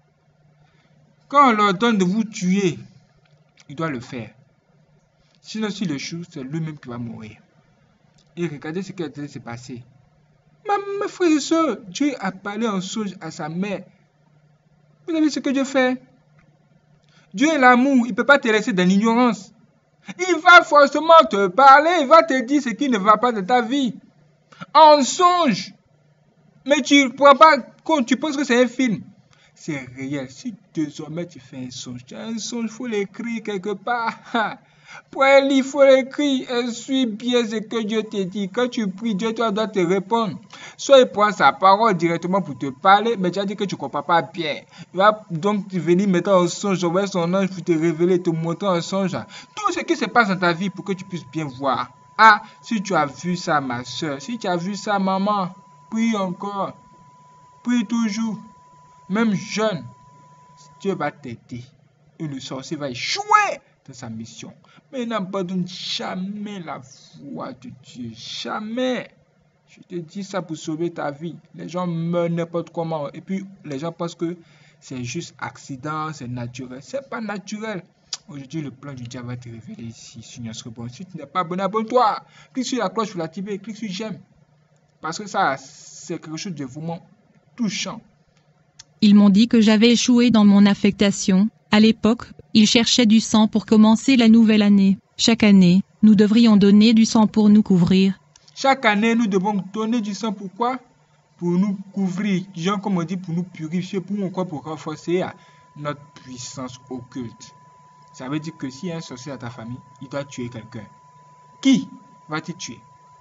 quand on leur donne de vous tuer, il doit le faire. Sinon, s'il échoue, c'est lui-même qui va mourir. Et regardez ce qui s'est passé. Mes frères et sœurs, Dieu a parlé en songe à sa mère. Vous avez vu ce que Dieu fait? Dieu est l'amour, il ne peut pas te laisser dans l'ignorance. Il va forcément te parler, il va te dire ce qui ne va pas de ta vie. En songe. Mais tu ne prends pas compte, tu penses que c'est un film. C'est réel. Si désormais tu fais un songe, il faut l'écrire quelque part. Pour un livre, il faut l'écrire. Et suis bien ce que Dieu te dit. Quand tu pries, Dieu doit te répondre. Soit il prend sa parole directement pour te parler, mais tu as dit que tu ne comprends pas bien. Il va donc venir mettre en songe, envoyer son ange pour te révéler, te montrer en songe tout ce qui se passe dans ta vie pour que tu puisses bien voir. Ah, si tu as vu ça, ma soeur, si tu as vu ça, maman, prie encore. Prie toujours. Même jeune, Dieu va t'aider. Et le sorcier va échouer dans sa mission. Mais n'abandonne jamais la foi de Dieu. Jamais. Je te dis ça pour sauver ta vie. Les gens meurent n'importe comment. Et puis, les gens pensent que c'est juste accident, c'est naturel. C'est pas naturel. Aujourd'hui, le plan du diable va te révéler ici sur notre bon. Si tu n'es pas abonné, abonne-toi. Clique sur la cloche pour l'activer. Clique sur j'aime. Parce que ça, c'est quelque chose de vraiment touchant. Ils m'ont dit que j'avais échoué dans mon affectation. À l'époque, ils cherchaient du sang pour commencer la nouvelle année. Chaque année, nous devrions donner du sang pour nous couvrir. Chaque année, nous devons donner du sang. Pourquoi? Pour nous couvrir. Genre, comme on dit, pour nous purifier, pour renforcer notre puissance occulte. Ça veut dire que s'il y a un sorcier dans ta famille, il doit tuer quelqu'un. Qui va-t-il tuer?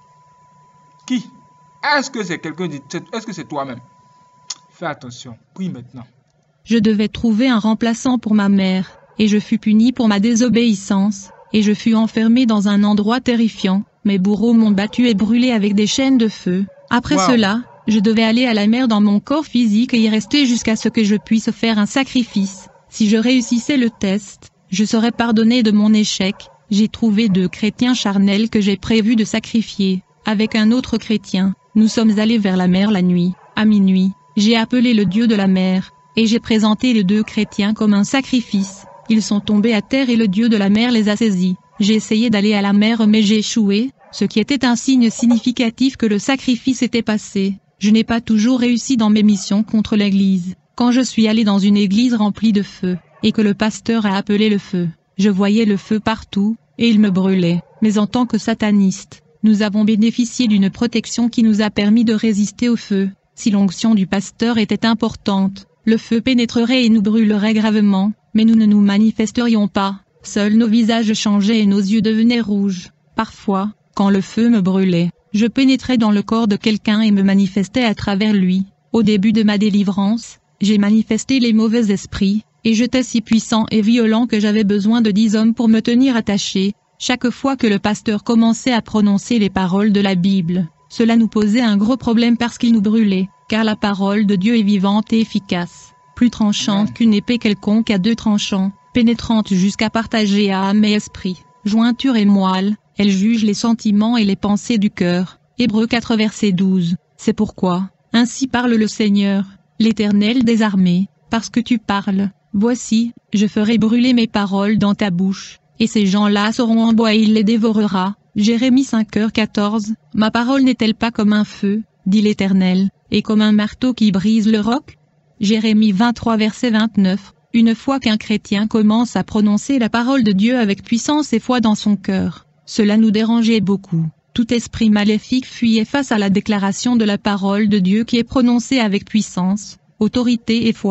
Qui? Est-ce que c'est quelqu'un de... Est-ce que c'est toi-même? Fais attention. Prie maintenant. Je devais trouver un remplaçant pour ma mère, et je fus puni pour ma désobéissance, et je fus enfermé dans un endroit terrifiant. Mes bourreaux m'ont battu et brûlé avec des chaînes de feu. Après cela, je devais aller à la mer dans mon corps physique et y rester jusqu'à ce que je puisse faire un sacrifice. Si je réussissais le test, je serais pardonné de mon échec. J'ai trouvé 2 chrétiens charnels que j'ai prévu de sacrifier. Avec un autre chrétien, nous sommes allés vers la mer la nuit. À minuit, j'ai appelé le Dieu de la mer, et j'ai présenté les 2 chrétiens comme un sacrifice. Ils sont tombés à terre et le Dieu de la mer les a saisis. J'ai essayé d'aller à la mer mais j'ai échoué, ce qui était un signe significatif que le sacrifice était passé. Je n'ai pas toujours réussi dans mes missions contre l'église. Quand je suis allé dans une église remplie de feu, et que le pasteur a appelé le feu, je voyais le feu partout, et il me brûlait. Mais en tant que sataniste, nous avons bénéficié d'une protection qui nous a permis de résister au feu. Si l'onction du pasteur était importante, le feu pénétrerait et nous brûlerait gravement, mais nous ne nous manifesterions pas. Seuls nos visages changeaient et nos yeux devenaient rouges. Parfois, quand le feu me brûlait, je pénétrais dans le corps de quelqu'un et me manifestais à travers lui. Au début de ma délivrance, j'ai manifesté les mauvais esprits, et j'étais si puissant et violent que j'avais besoin de 10 hommes pour me tenir attaché. Chaque fois que le pasteur commençait à prononcer les paroles de la Bible, cela nous posait un gros problème parce qu'il nous brûlait, car la parole de Dieu est vivante et efficace, plus tranchante qu'une épée quelconque à 2 tranchants, pénétrante jusqu'à partager âme et esprit, jointure et moelle, elle juge les sentiments et les pensées du cœur. Hébreux 4 verset 12. C'est pourquoi, ainsi parle le Seigneur, l'Éternel des armées, parce que tu parles, voici, je ferai brûler mes paroles dans ta bouche, et ces gens-là seront en bois et il les dévorera. Jérémie 5h14. Ma parole n'est-elle pas comme un feu, dit l'Éternel, et comme un marteau qui brise le roc? Jérémie 23 verset 29. Une fois qu'un chrétien commence à prononcer la parole de Dieu avec puissance et foi dans son cœur, cela nous dérangeait beaucoup. Tout esprit maléfique fuyait face à la déclaration de la parole de Dieu qui est prononcée avec puissance, autorité et foi.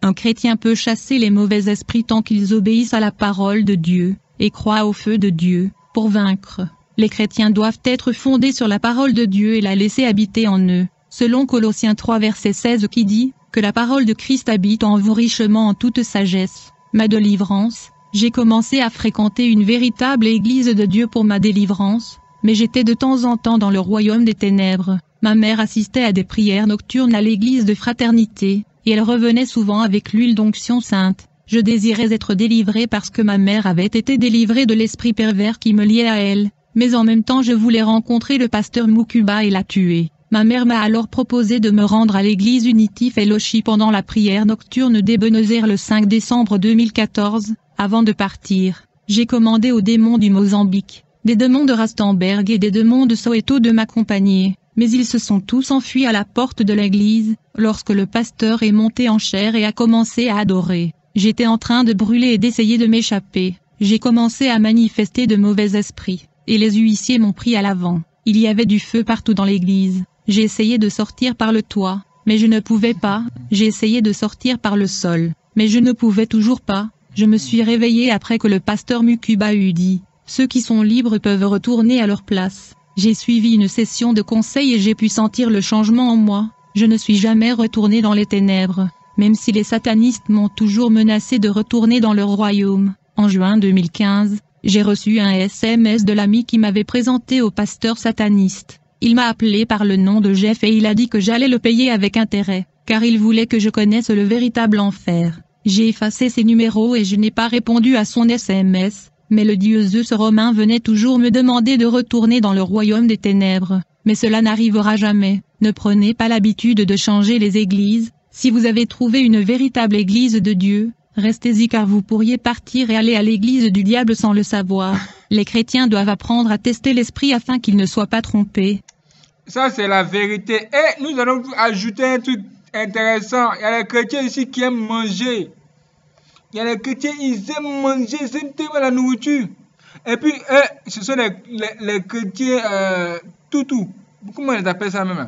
Un chrétien peut chasser les mauvais esprits tant qu'ils obéissent à la parole de Dieu, et croient au feu de Dieu, pour vaincre. Les chrétiens doivent être fondés sur la parole de Dieu et la laisser habiter en eux, selon Colossiens 3 verset 16 qui dit, que la parole de Christ habite en vous richement en toute sagesse. Ma délivrance, j'ai commencé à fréquenter une véritable église de Dieu pour ma délivrance, mais j'étais de temps en temps dans le royaume des ténèbres. Ma mère assistait à des prières nocturnes à l'église de fraternité, et elle revenait souvent avec l'huile d'onction sainte. Je désirais être délivrée parce que ma mère avait été délivrée de l'esprit pervers qui me liait à elle, mais en même temps je voulais rencontrer le pasteur Mukuba et la tuer. Ma mère m'a alors proposé de me rendre à l'église Unity Fellowship pendant la prière nocturne d'Ebenezer le 5 décembre 2014, avant de partir. J'ai commandé aux démons du Mozambique, des démons de Rustenburg et des démons de Soweto de m'accompagner, mais ils se sont tous enfuis à la porte de l'église, lorsque le pasteur est monté en chair et a commencé à adorer. J'étais en train de brûler et d'essayer de m'échapper. J'ai commencé à manifester de mauvais esprits, et les huissiers m'ont pris à l'avant. Il y avait du feu partout dans l'église. J'ai essayé de sortir par le toit, mais je ne pouvais pas. J'ai essayé de sortir par le sol, mais je ne pouvais toujours pas. Je me suis réveillé après que le pasteur Mukuba eut dit, « Ceux qui sont libres peuvent retourner à leur place ». J'ai suivi une session de conseil et j'ai pu sentir le changement en moi. Je ne suis jamais retourné dans les ténèbres, même si les satanistes m'ont toujours menacé de retourner dans leur royaume. En juin 2015, j'ai reçu un SMS de l'ami qui m'avait présenté au pasteur sataniste. Il m'a appelé par le nom de Jeff et il a dit que j'allais le payer avec intérêt, car il voulait que je connaisse le véritable enfer. J'ai effacé ses numéros et je n'ai pas répondu à son SMS. Mais le dieu Zeus romain venait toujours me demander de retourner dans le royaume des ténèbres. Mais cela n'arrivera jamais. Ne prenez pas l'habitude de changer les églises. Si vous avez trouvé une véritable église de Dieu, restez-y car vous pourriez partir et aller à l'église du diable sans le savoir. Les chrétiens doivent apprendre à tester l'esprit afin qu'ils ne soient pas trompés. Ça, c'est la vérité. Et nous allons ajouter un truc intéressant. Il y a les chrétiens ici qui aiment manger. Il y a les chrétiens, ils aiment manger, ils aiment tellement la nourriture. Et puis, ce sont les chrétiens tout. Comment on les appelle ça même?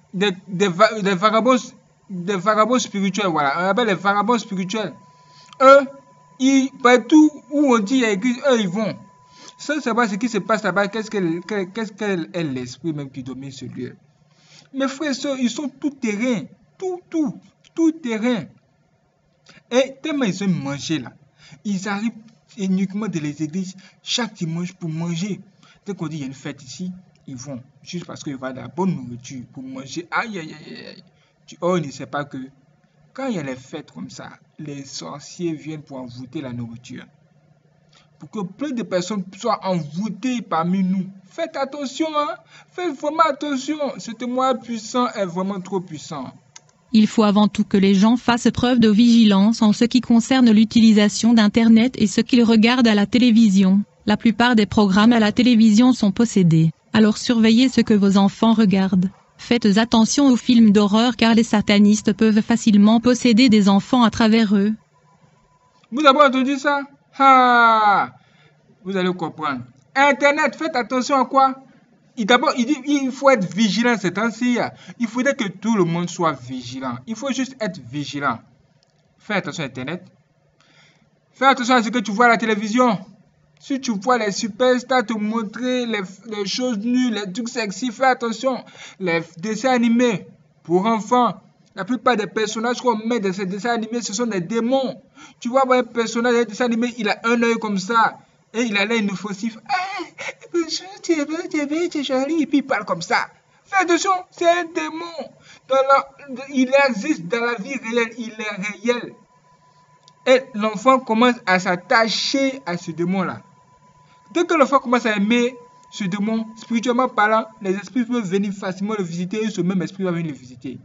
Des vagabonds spirituels, voilà. On appelle les vagabonds spirituels. Eux, partout où on dit il y a l'église, eux, ils vont. Sans savoir ce qui se passe là-bas, qu'est-ce qu'est l'esprit même qui domine ce lieu. Mes frères et sœurs, ils sont tout terrain. Tout terrain. Et tellement ils aiment manger là, ils arrivent uniquement dans les églises chaque dimanche pour manger. Dès qu'on dit il y a une fête ici, ils vont juste parce qu'il y a de la bonne nourriture pour manger. Aïe. Oh, il ne sait pas que quand il y a les fêtes comme ça, les sorciers viennent pour envoûter la nourriture. Pour que plein de personnes soient envoûtées parmi nous. Faites attention, hein. Faites vraiment attention. Ce témoignage puissant est vraiment trop puissant. Il faut avant tout que les gens fassent preuve de vigilance en ce qui concerne l'utilisation d'Internet et ce qu'ils regardent à la télévision. La plupart des programmes à la télévision sont possédés. Alors surveillez ce que vos enfants regardent. Faites attention aux films d'horreur car les satanistes peuvent facilement posséder des enfants à travers eux. Vous avez entendu ça? Ah! Vous allez comprendre. Internet, faites attention à quoi? D'abord, il dit il faut être vigilant ces temps-ci. Il faudrait que tout le monde soit vigilant. Il faut juste être vigilant. Fais attention à Internet. Fais attention à ce que tu vois à la télévision. Si tu vois les superstars te montrer les choses nulles, les trucs sexy, fais attention. Les dessins animés pour enfants. La plupart des personnages qu'on met dans ces dessins animés, ce sont des démons. Tu vois un personnage dans un dessin animé, il a un œil comme ça. Et il a l'air inoffensif. Bonjour, tu es joli. Et puis il parle comme ça. Fais attention, c'est un démon. Il existe dans la vie réelle. Il est réel. Et l'enfant commence à s'attacher à ce démon-là. Dès que l'enfant commence à aimer ce démon, spirituellement parlant, les esprits peuvent venir facilement le visiter et ce même esprit va venir le visiter.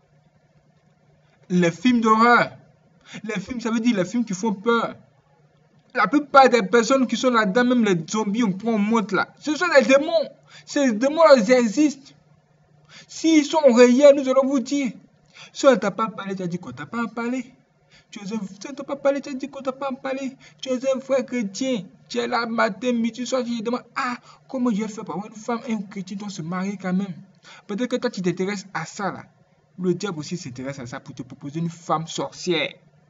Les films d'horreur. Les films, ça veut dire les films qui font peur. La plupart des personnes qui sont là-dedans, même les zombies, on monte là, ce sont des démons. Ces démons-là, ils existent. S'ils sont réels, nous allons vous dire. Si on ne t'a pas parlé, tu as dit qu'on ne t'a pas parlé. Si on ne t'a pas parlé, tu as dit qu'on ne t'a pas parlé. Tu es un frère chrétien. Tu es là matin, midi, soir, tu te demandes, comment je vais faire pour avoir une femme et un chrétien doit se marier quand même. Peut-être que toi, tu t'intéresses à ça là. Le diable aussi s'intéresse à ça pour te proposer une femme sorcière.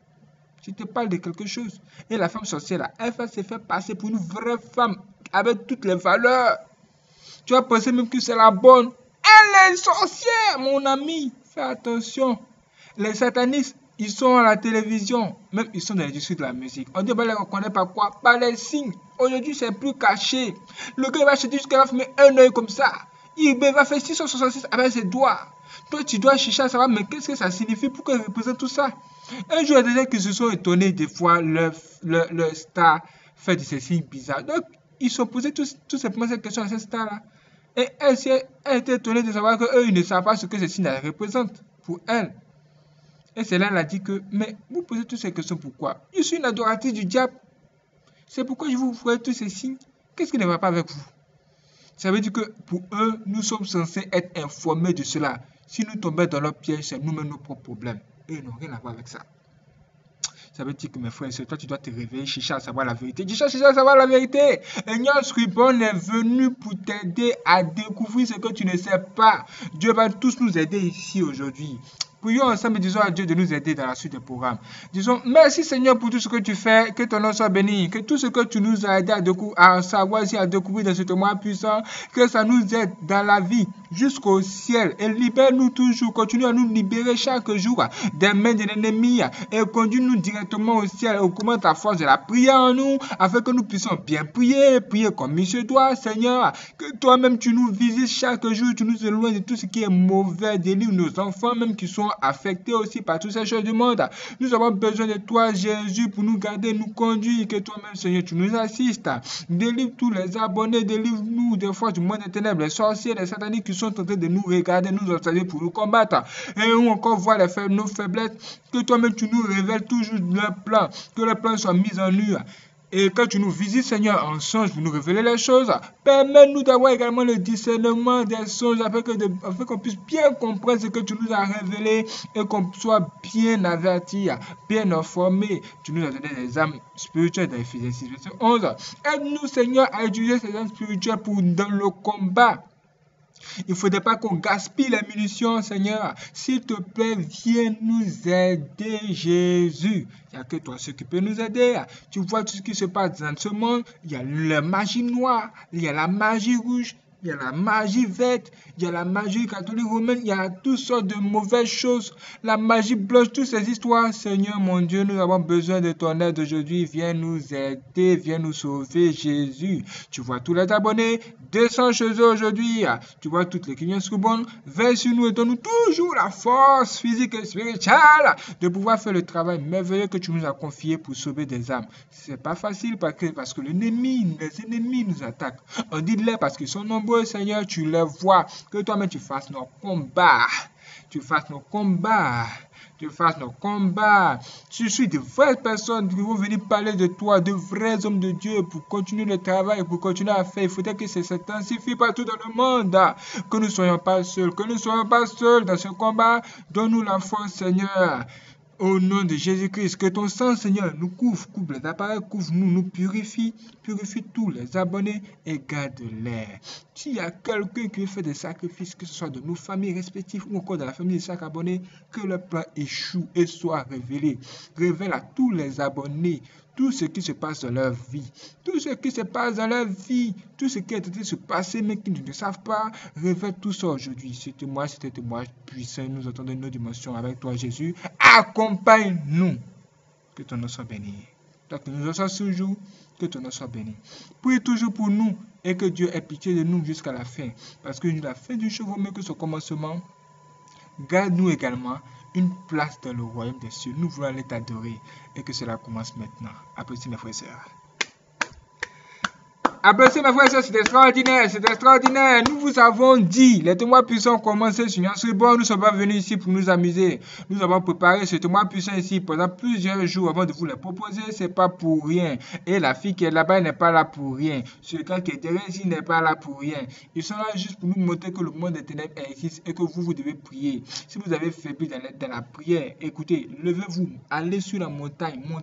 Je te parle de quelque chose. Et la femme sorcière, là, elle va se faire passer pour une vraie femme avec toutes les valeurs. Tu vas penser même que c'est la bonne. Elle est sorcière, mon ami. Fais attention. Les satanistes, ils sont à la télévision. Même ils sont dans l'industrie de la musique. On ne les reconnaît par quoi? Par les signes. Aujourd'hui, c'est plus caché. Le gars va se dire qu'il va fumer un œil comme ça. Il va faire 666 avec ses doigts. Toi, tu dois chercher à savoir, mais qu'est-ce que ça signifie? Pourquoi il représente tout ça? Un jour, il y a des gens qui se sont étonnés des fois, leur star fait de ces signes bizarres. Donc, ils se sont posés tout simplement cette question à cette star-là. Et elle était étonnée de savoir qu'eux, ils ne savent pas ce que ces signes représentent pour elle. Et c'est là qu'elle a dit que, mais vous posez toutes ces questions pourquoi? Je suis une adoratrice du diable. C'est pourquoi je vous ferai tous ces signes. Qu'est-ce qui ne va pas avec vous? Ça veut dire que pour eux, nous sommes censés être informés de cela. Si nous tombons dans leur piège, c'est nous-mêmes nos propres problèmes. Et ils n'ont rien à voir avec ça. Ça veut dire que mes frères et sœurs, toi tu dois te réveiller, chercher à savoir la vérité. Chercher à savoir la vérité. Et Nyon Scribon est venu pour t'aider à découvrir ce que tu ne sais pas. Dieu va tous nous aider ici aujourd'hui. Prions ensemble et disons à Dieu de nous aider dans la suite des programmes. Disons, merci Seigneur pour tout ce que tu fais, que ton nom soit béni, que tout ce que tu nous as aidé à savoir ici, à découvrir dans ce témoin puissant, que ça nous aide dans la vie jusqu'au ciel et libère-nous toujours, continue à nous libérer chaque jour des mains de l'ennemi et conduis-nous directement au ciel et augmente ta force de la prière en nous afin que nous puissions bien prier comme il se doit, Seigneur, que toi-même tu nous visites chaque jour, tu nous éloignes de tout ce qui est mauvais, délivre nos enfants même qui sont affectés aussi par toutes ces choses du monde. Nous avons besoin de toi, Jésus, pour nous garder, nous conduire, que toi-même, Seigneur, tu nous assistes. Délivre tous les abonnés, délivre-nous des forces du monde des ténèbres, les sorciers, les sataniques qui sont en train de nous regarder, nous observer pour nous combattre. Et où encore voir nos faiblesses, que toi-même, tu nous révèles toujours le plan, que le plan soit mis en œuvre. Et quand tu nous visites, Seigneur, en songe, pour nous révéler les choses, permets-nous d'avoir également le discernement des songes afin qu'on puisse bien comprendre ce que tu nous as révélé et qu'on soit bien averti, bien informé. Tu nous as donné des âmes spirituelles dans Éphésiens 6, verset 11. Aide-nous, Seigneur, à utiliser ces âmes spirituelles dans le combat. Il ne faudrait pas qu'on gaspille les munitions, Seigneur. S'il te plaît, viens nous aider, Jésus. Il n'y a que toi, ce qui peut nous aider. Tu vois tout ce qui se passe dans ce monde. Il y a la magie noire, il y a la magie rouge, il y a la magie verte, il y a la magie catholique romaine, il y a toutes sortes de mauvaises choses. La magie blanche, toutes ces histoires. Seigneur, mon Dieu, nous avons besoin de ton aide aujourd'hui. Viens nous aider, viens nous sauver, Jésus. Tu vois tous les abonnés, descends chez eux aujourd'hui. Tu vois toutes les clients Scribon, veille sur nous et donne-nous toujours la force physique et spirituelle de pouvoir faire le travail merveilleux que tu nous as confié pour sauver des âmes. C'est pas facile parce que les ennemis nous attaquent. On dit-les parce qu'ils sont nombreux. Seigneur, tu les vois, que toi-même tu fasses nos combats, tu fasses nos combats. Je suis de vraies personnes qui vont venir parler de toi, de vrais hommes de Dieu pour continuer le travail, pour continuer à faire. Il faudrait que ça s'intensifie partout dans le monde, que nous ne soyons pas seuls, dans ce combat. Donne-nous la force, Seigneur. Au nom de Jésus-Christ, que ton sang, Seigneur, nous couvre les appareils, couvre-nous, nous purifie tous les abonnés et garde-les. S'il y a quelqu'un qui fait des sacrifices, que ce soit de nos familles respectives ou encore de la famille de chaque abonné, que le plan échoue et soit révélé. Révèle à tous les abonnés tout ce qui se passe dans leur vie, tout ce qui est en train de se passer, mais qui ne savent pas, révèle tout ça aujourd'hui. C'est un témoignage puissant, nous entendons nos dimensions avec toi, Jésus. Accompagne-nous, que ton nom soit béni. Toi que nous sois toujours, que ton nom soit béni. Prie toujours pour nous et que Dieu ait pitié de nous jusqu'à la fin, parce que la fin du jour vaut mieux que ce commencement. Garde-nous également une place dans le royaume des cieux. Nous voulons aller t'adorer et que cela commence maintenant. Applaudissez mes frères et sœurs. Applaudissez mes frères et sœurs, c'est extraordinaire. Nous vous avons dit, les témoins puissants ont commencé sur Nyon Scribon. Nous ne sommes pas venus ici pour nous amuser. Nous avons préparé ce témoin puissant ici pendant plusieurs jours avant de vous le proposer. C'est pas pour rien. Et la fille qui est là-bas n'est pas là pour rien. Ce gars qui est derrière ici n'est pas là pour rien. Ils sont là juste pour nous montrer que le monde des ténèbres existe et que vous devez prier. Si vous avez faibli dans la prière, écoutez, levez-vous, allez sur la montagne, montez.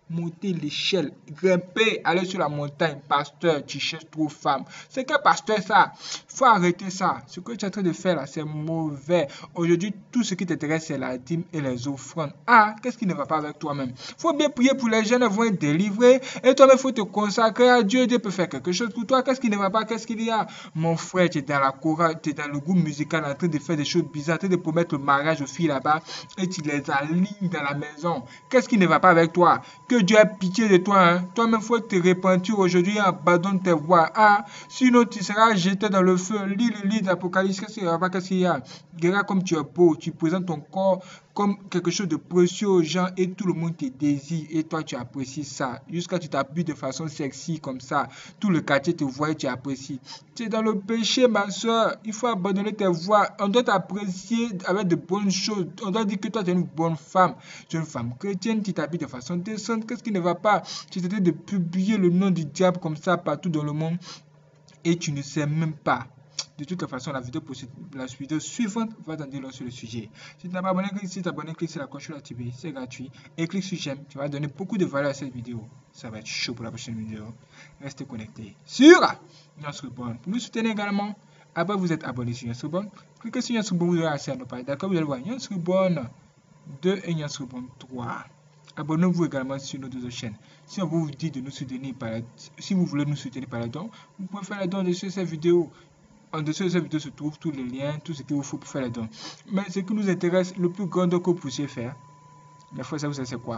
monter l'échelle, grimper, aller sur la montagne. Pasteur, tu cherches trop femme. C'est quel pasteur ça? Faut arrêter ça. Ce que tu es en train de faire là, c'est mauvais. Aujourd'hui, tout ce qui t'intéresse, c'est la dîme et les offrandes. Ah, qu'est-ce qui ne va pas avec toi-même? Faut bien prier pour les jeunes, vont être délivrés. Et toi-même, faut te consacrer à Dieu. Dieu peut faire quelque chose pour toi. Qu'est-ce qui ne va pas? Qu'est-ce qu'il y a? Mon frère, tu es dans la chorale, tu es dans le groupe musical en train de faire des choses bizarres, en train de promettre le mariage aux filles là-bas et tu les alignes dans la maison. Qu'est-ce qui ne va pas avec toi? Que Dieu ait pitié de toi. Hein? Toi-même, faut te repentir aujourd'hui et abandonne tes voies. Ah, sinon tu seras jeté dans le feu. Lis le livre d'Apocalypse. Qu'est-ce qu'il y a? Qu'est-ce qu'il y a? Regarde comme tu es beau. Tu présentes ton corps comme quelque chose de précieux aux gens et tout le monde te désire et toi tu apprécies ça. Jusqu'à tu t'habilles de façon sexy comme ça. Tout le quartier te voit et tu apprécies. Tu es dans le péché, ma soeur. Il faut abandonner tes voies. On doit t'apprécier avec de bonnes choses. On doit dire que toi tu es une bonne femme. Tu es une femme chrétienne, tu t'habilles de façon décente. Qu'est-ce qui ne va pas? Tu essaies de publier le nom du diable comme ça partout dans le monde et tu ne sais même pas. De toute façon, la vidéo suivante va t'en dire long sur le sujet. Si tu n'as pas abonné, clique sur la cloche activée, c'est gratuit. Et clique sur j'aime, tu vas donner beaucoup de valeur à cette vidéo. Ça va être chaud pour la prochaine vidéo. Restez connectés sur Nyansribon. Pour nous soutenir également, après vous êtes abonné sur Nyansribon, cliquez sur Nyansribon, vous aurez accès à nos pages. D'accord, vous allez voir Nyansribon 2 et Nyansribon 3. Abonnez-vous également sur nos deux chaînes. Si on vous dit de nous soutenir si vous voulez nous soutenir par les dons, vous pouvez faire les dons dessus cette vidéo. En dessous de cette vidéo se trouvent tous les liens, tout ce qu'il vous faut pour faire les dons. Mais ce qui nous intéresse, le plus grand don que vous puissiez faire, la fois ça vous savez c'est quoi?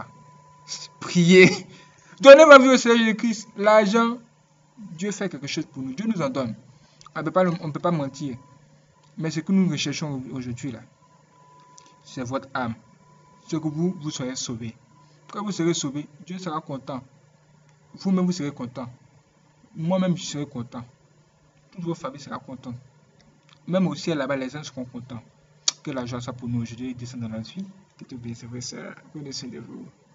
Prier. Donnez ma vie au Seigneur Jésus-Christ. L'argent, Dieu fait quelque chose pour nous. Dieu nous en donne. On ne peut pas mentir. Mais ce que nous recherchons aujourd'hui là, c'est votre âme. Ce que vous soyez sauvés. Quand vous serez sauvés, Dieu sera content. Vous-même, vous serez content. Moi-même, je serai content. Toute votre famille sera contente. Même au ciel, là-bas, les gens seront contents. Que la joie soit pour nous aujourd'hui. Descend dans la vie. Que tout bien, c'est vrai, ça. Prenez soin de vous.